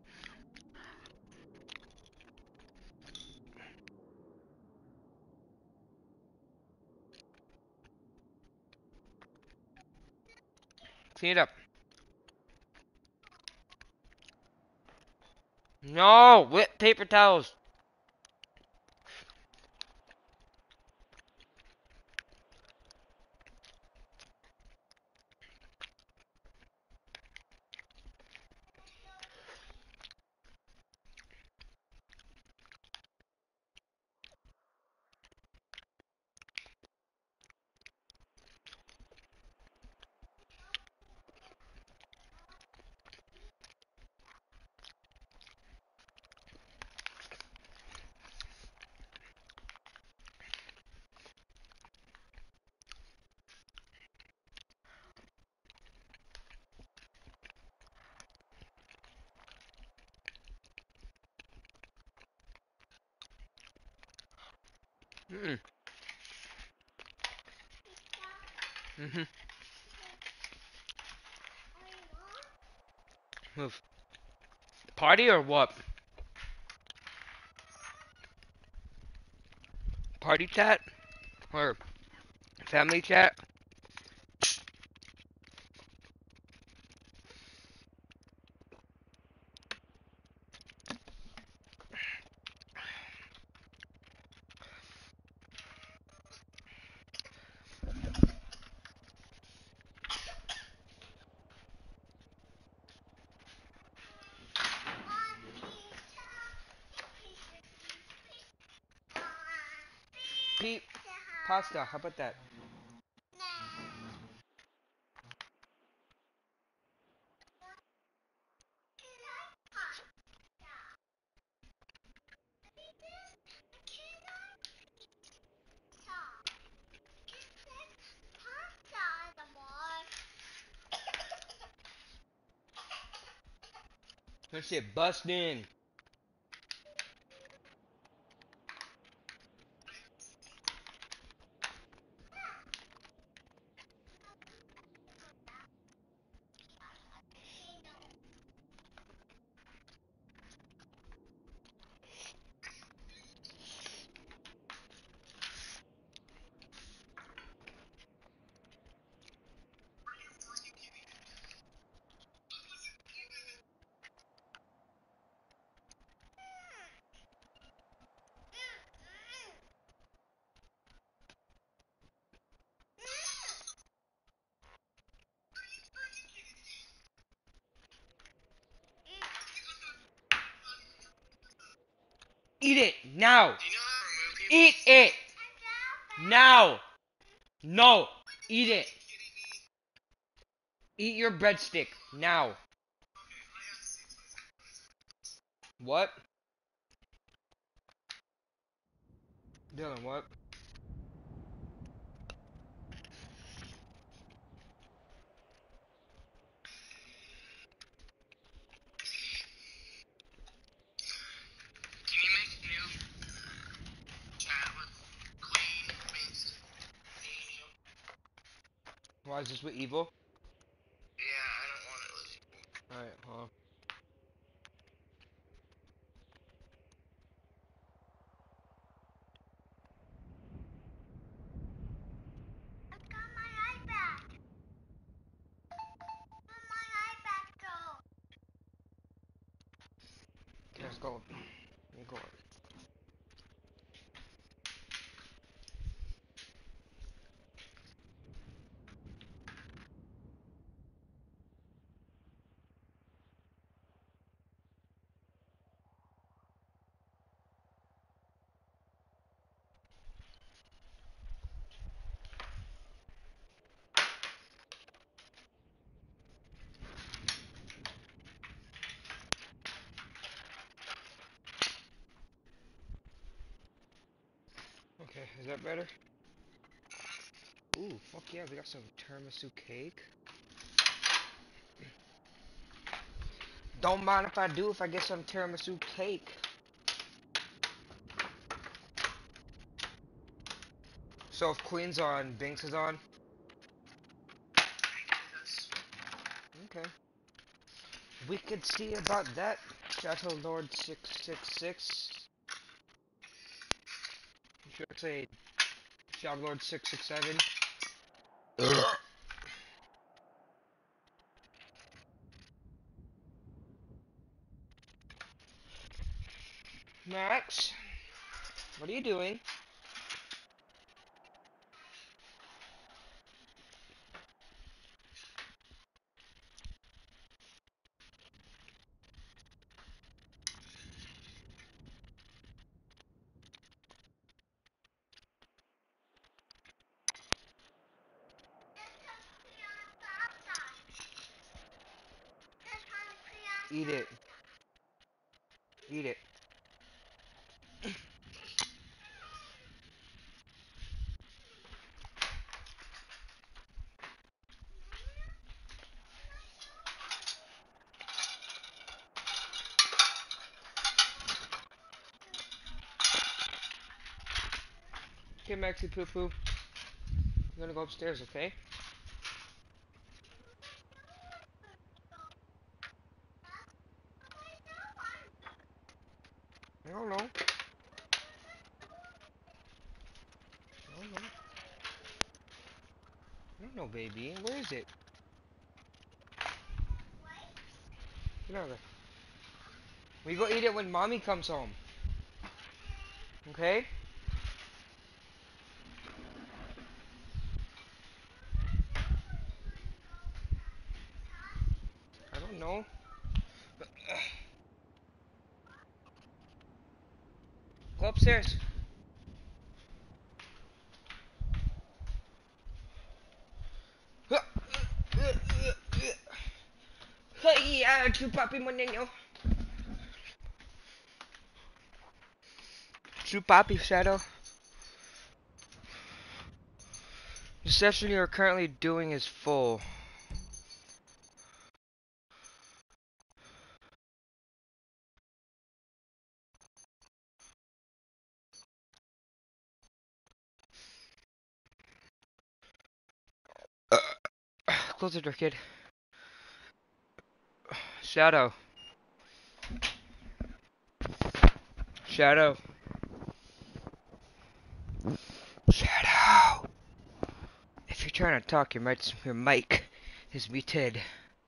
Clean it up. No! Wet paper towels! Mm-mm. Mm-hmm. Move. Party or what? Party chat? Or family chat? Pete, pasta, how about that? That shit busting. Eat it now. Eat it now. No, eat it. Eat your breadstick now. What? Dylan, what? Can you make new chat with Queen, Mason, me, and you? Why is this with evil? Yeah, I don't want it with you. Alright, hold on. Okay, let's go. Let me go. Okay, is that better? Ooh, fuck yeah, we got some tiramisu cake. Don't mind if I do if I get some tiramisu cake. So if Queen's on, Binks is on? Okay. We could see about that, Shadow Lord 666. Should I say Shadow Lord 667? Max, what are you doing? Eat it. Eat it. Okay, Maxi Poo Poo. I'm gonna go upstairs, okay? I don't know. I don't know. I don't know, baby. Where is it? Get out of there. We go eat it when mommy comes home. Okay? I don't know. Go upstairs. Hey, chupapi mo ninyo. Chupapi, Shadow. The session you are currently doing is full. Close the door, kid. Shadow. Shadow. Shadow. If you're trying to talk, your mic is muted.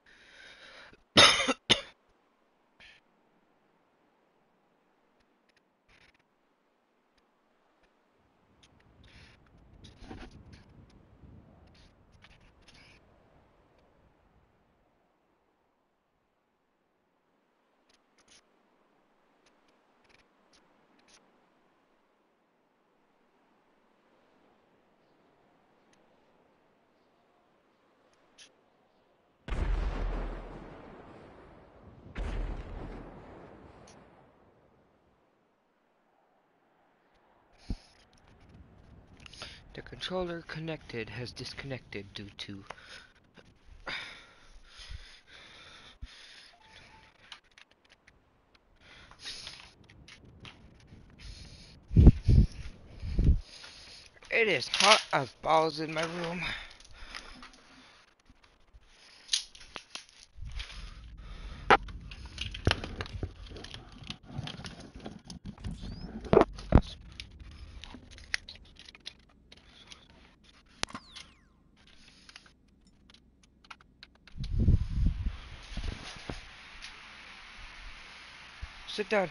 The controller connected has disconnected due to it is hot as balls in my room. Sit down.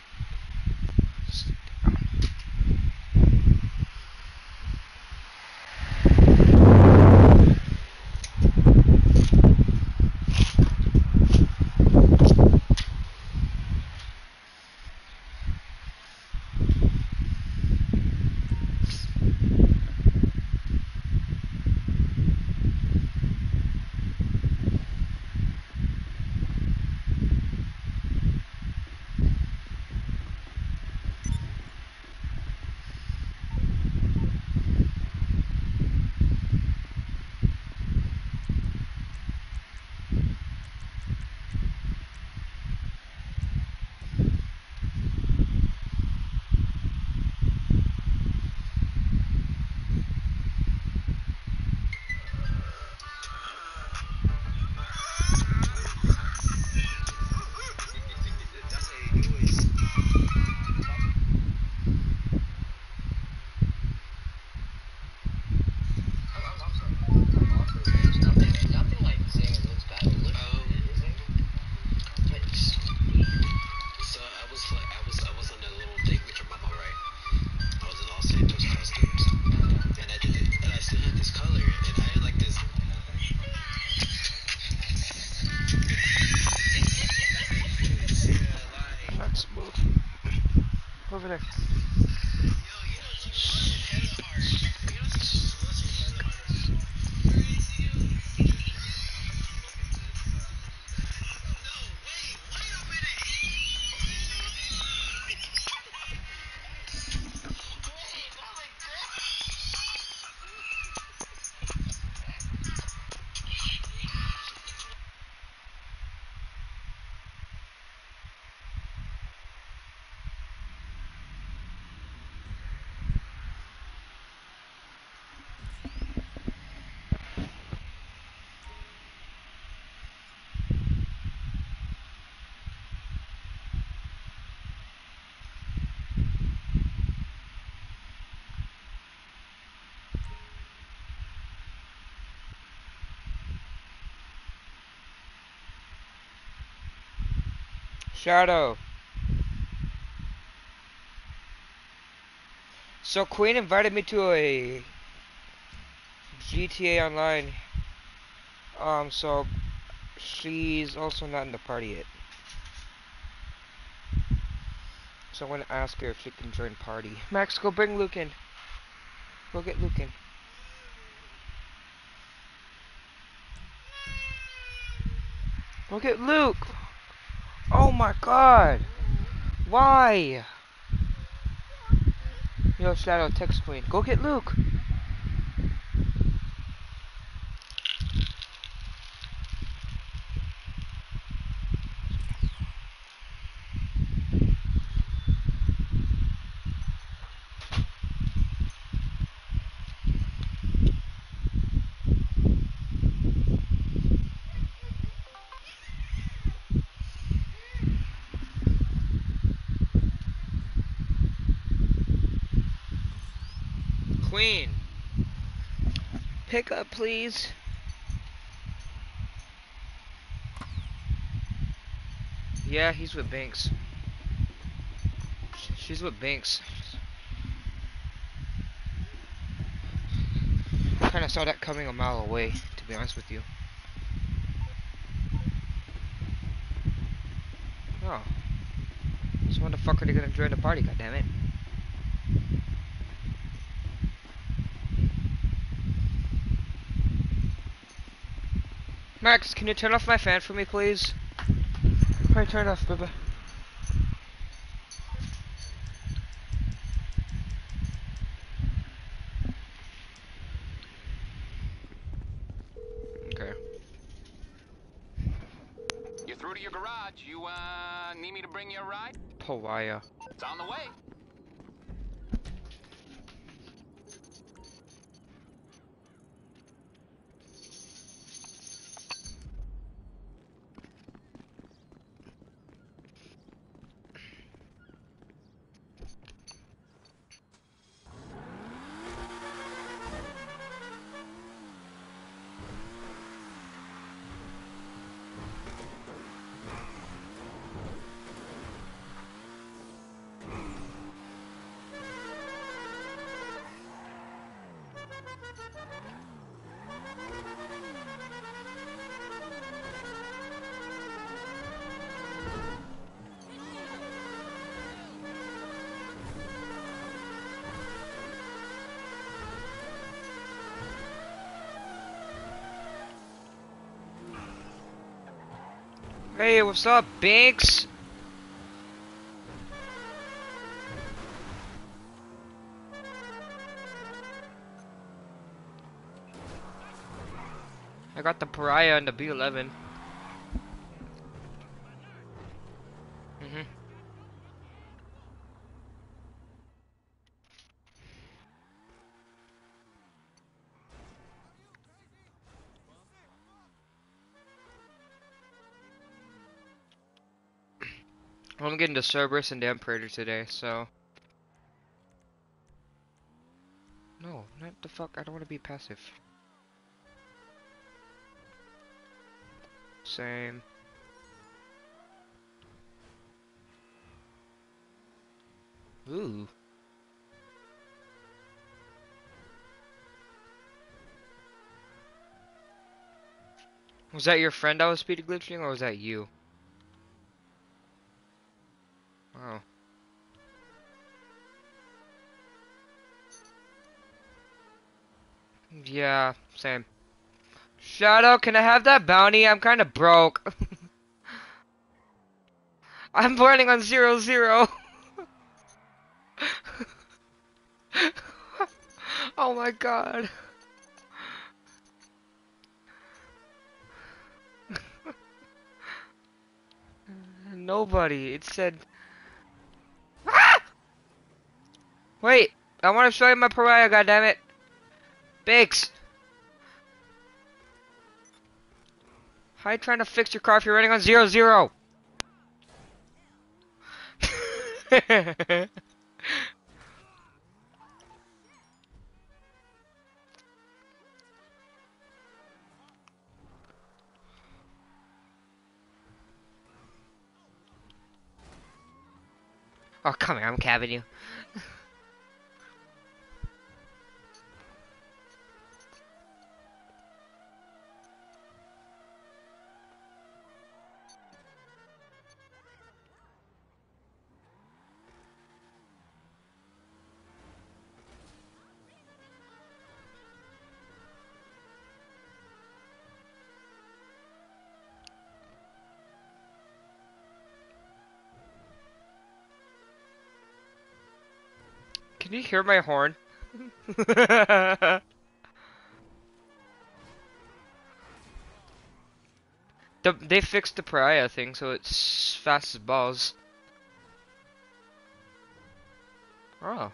Not smooth. Over there. Shadow. So Queen invited me to a GTA Online. So she's also not in the party yet. So I'm gonna ask her if she can join party. Max, go bring Luke in. Go get Luke in. Go get Luke! Oh my god! Why? Yo, Shadow, text Queen. Go get Luke! Queen! Pick up, please. Yeah, he's with Banks. She's with Banks. Kinda saw that coming a mile away, to be honest with you. Oh. So when the fuck are they gonna join the party, goddammit? Max, can you turn off my fan for me, please? Alright, turn it off, baby. Okay. You're through to your garage. You, need me to bring you a ride? Pawaya. It's on the way. Hey, what's up, Banks? I got the Pariah and the B11. Mhm. I'm getting the Cerberus and the Imperator today, so. No, not the fuck. I don't want to be passive. Same. Ooh. Was that your friend that was speed glitching, or was that you? Oh. Yeah, same. Shadow, can I have that bounty? I'm kind of broke. I'm running on 0-0. Oh my god. Nobody. It said. Ah! Wait, I want to show you my pariah, goddammit. Biggs. How you trying to fix your car if you're running on 0-0? Oh, come here, I'm cabbing you. Can you hear my horn? They fixed the pariah thing, so it's fast as balls. Oh.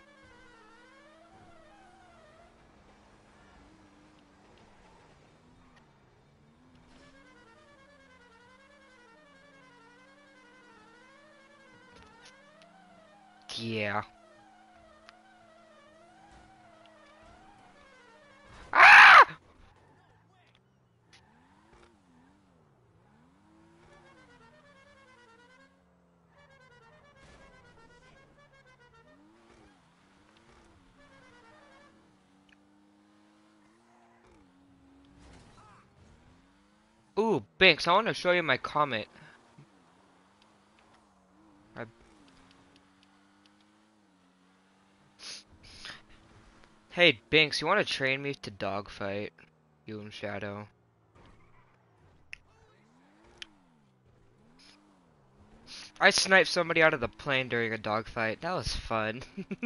Yeah. Ah! Ooh, Binks, I want to show you my comet. I... Hey, Binks, you want to train me to dogfight? You and Shadow. I sniped somebody out of the plane during a dogfight. That was fun.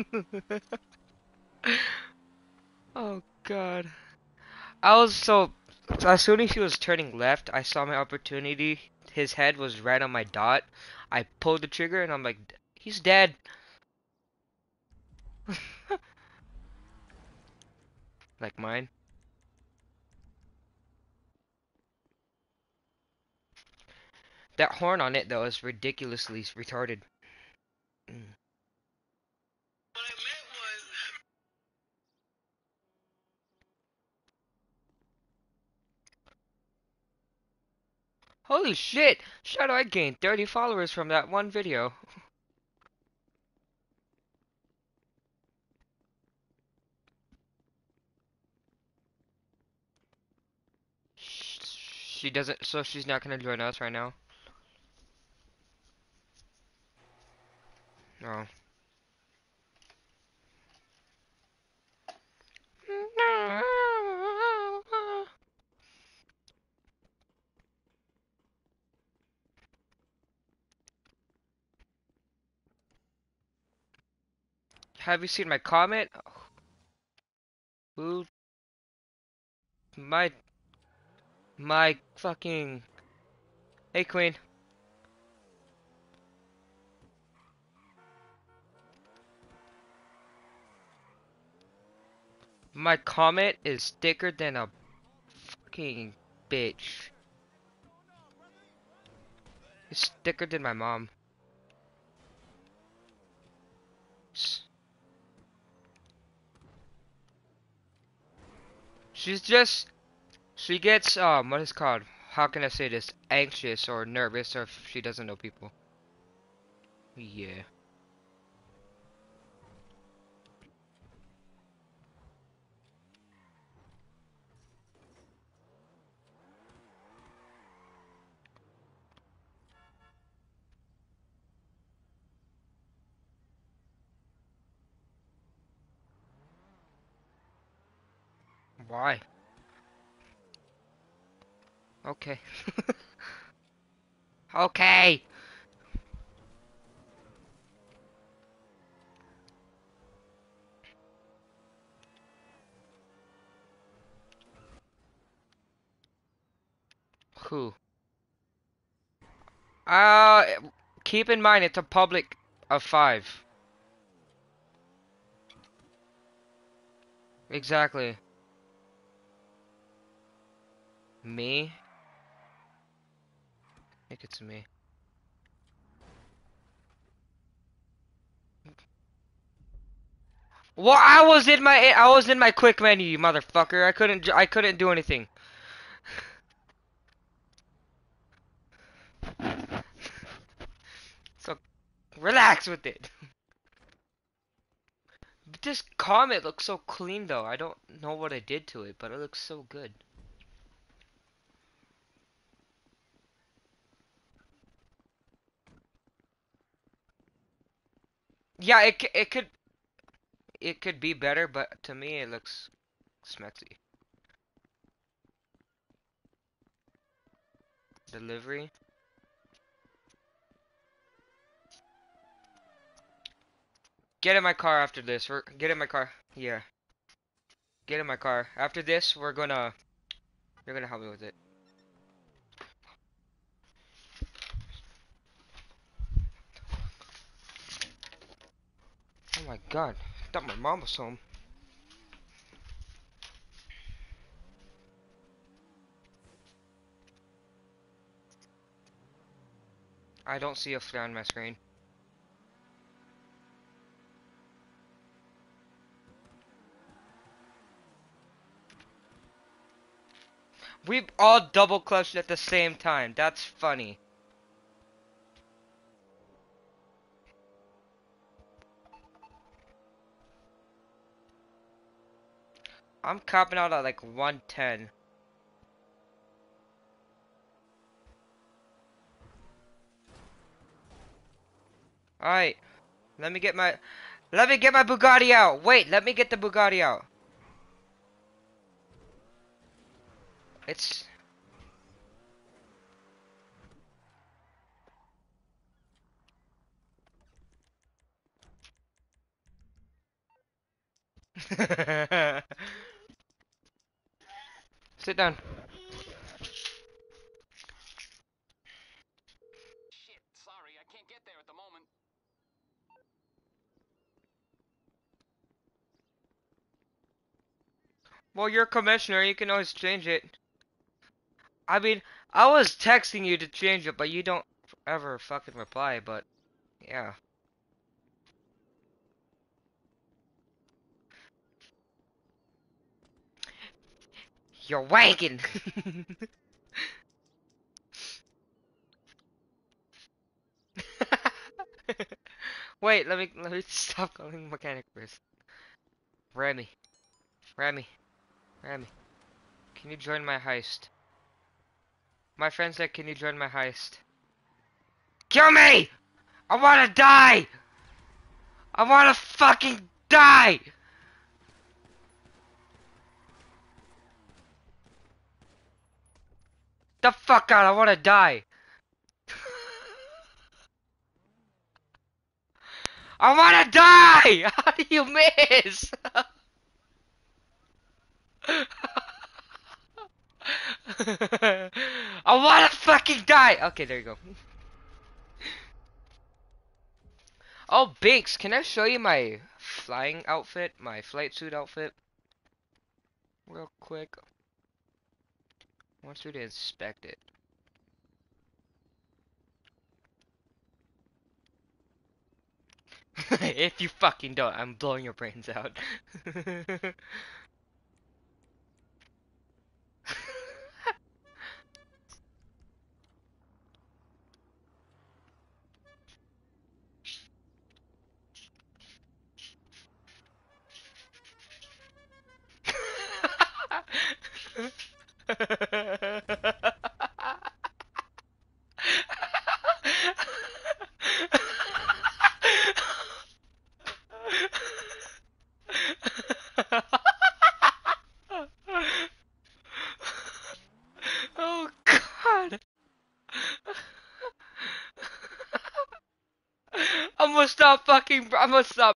Oh, God. I was so... As soon as he was turning left, I saw my opportunity. His head was right on my dot. I pulled the trigger and I'm like, he's dead. Like mine. That horn on it, though, is ridiculously retarded. Mm. Holy shit! Shadow, I gained 30 followers from that one video. She doesn't, so she's not gonna join us right now. Oh. Have you seen my comment? Who? My, my fucking... Hey, Queen. My comment is thicker than a fucking bitch. It's thicker than my mom. She's just... She gets, what is it called? How can I say this? Anxious or nervous or if she doesn't know people. Yeah. Why? Okay. Okay! Who? Uh, keep in mind it's a public of 5. Exactly. Me? I think it's me. Well, I was in my quick menu, you motherfucker. I couldn't do anything. So relax with it. But this Comet looks so clean though. I don't know what I did to it, but it looks so good. Yeah, it could be better, but to me it looks smexy. Delivery. Get in my car after this. Get in my car. Yeah. Get in my car. After this, you're gonna help me with it. Oh my god. I thought my mom was home. I don't see a flare on my screen. We all double clutched at the same time. That's funny. I'm copping out at like 110. Alright. Let me get my Bugatti out. Wait, let me get the Bugatti out. It's Sit down. Shit, sorry, I can't get there at the moment. Well, you're a commissioner, you can always change it. I mean, I was texting you to change it, but you don't ever fucking reply, but yeah. You're wagging. Wait, let me stop calling mechanic first. Remy, Remy, Remy. Can you join my heist? My friend said, can you join my heist? Kill me! I wanna die! I wanna fucking die! The fuck out, I wanna die! I wanna die! How do you miss? I wanna fucking die! Okay, there you go. Oh, Binks, can I show you my flying outfit? My flight suit outfit? Real quick. I want you to inspect it. If you fucking don't, I'm blowing your brains out. Oh god. I'm gonna stop.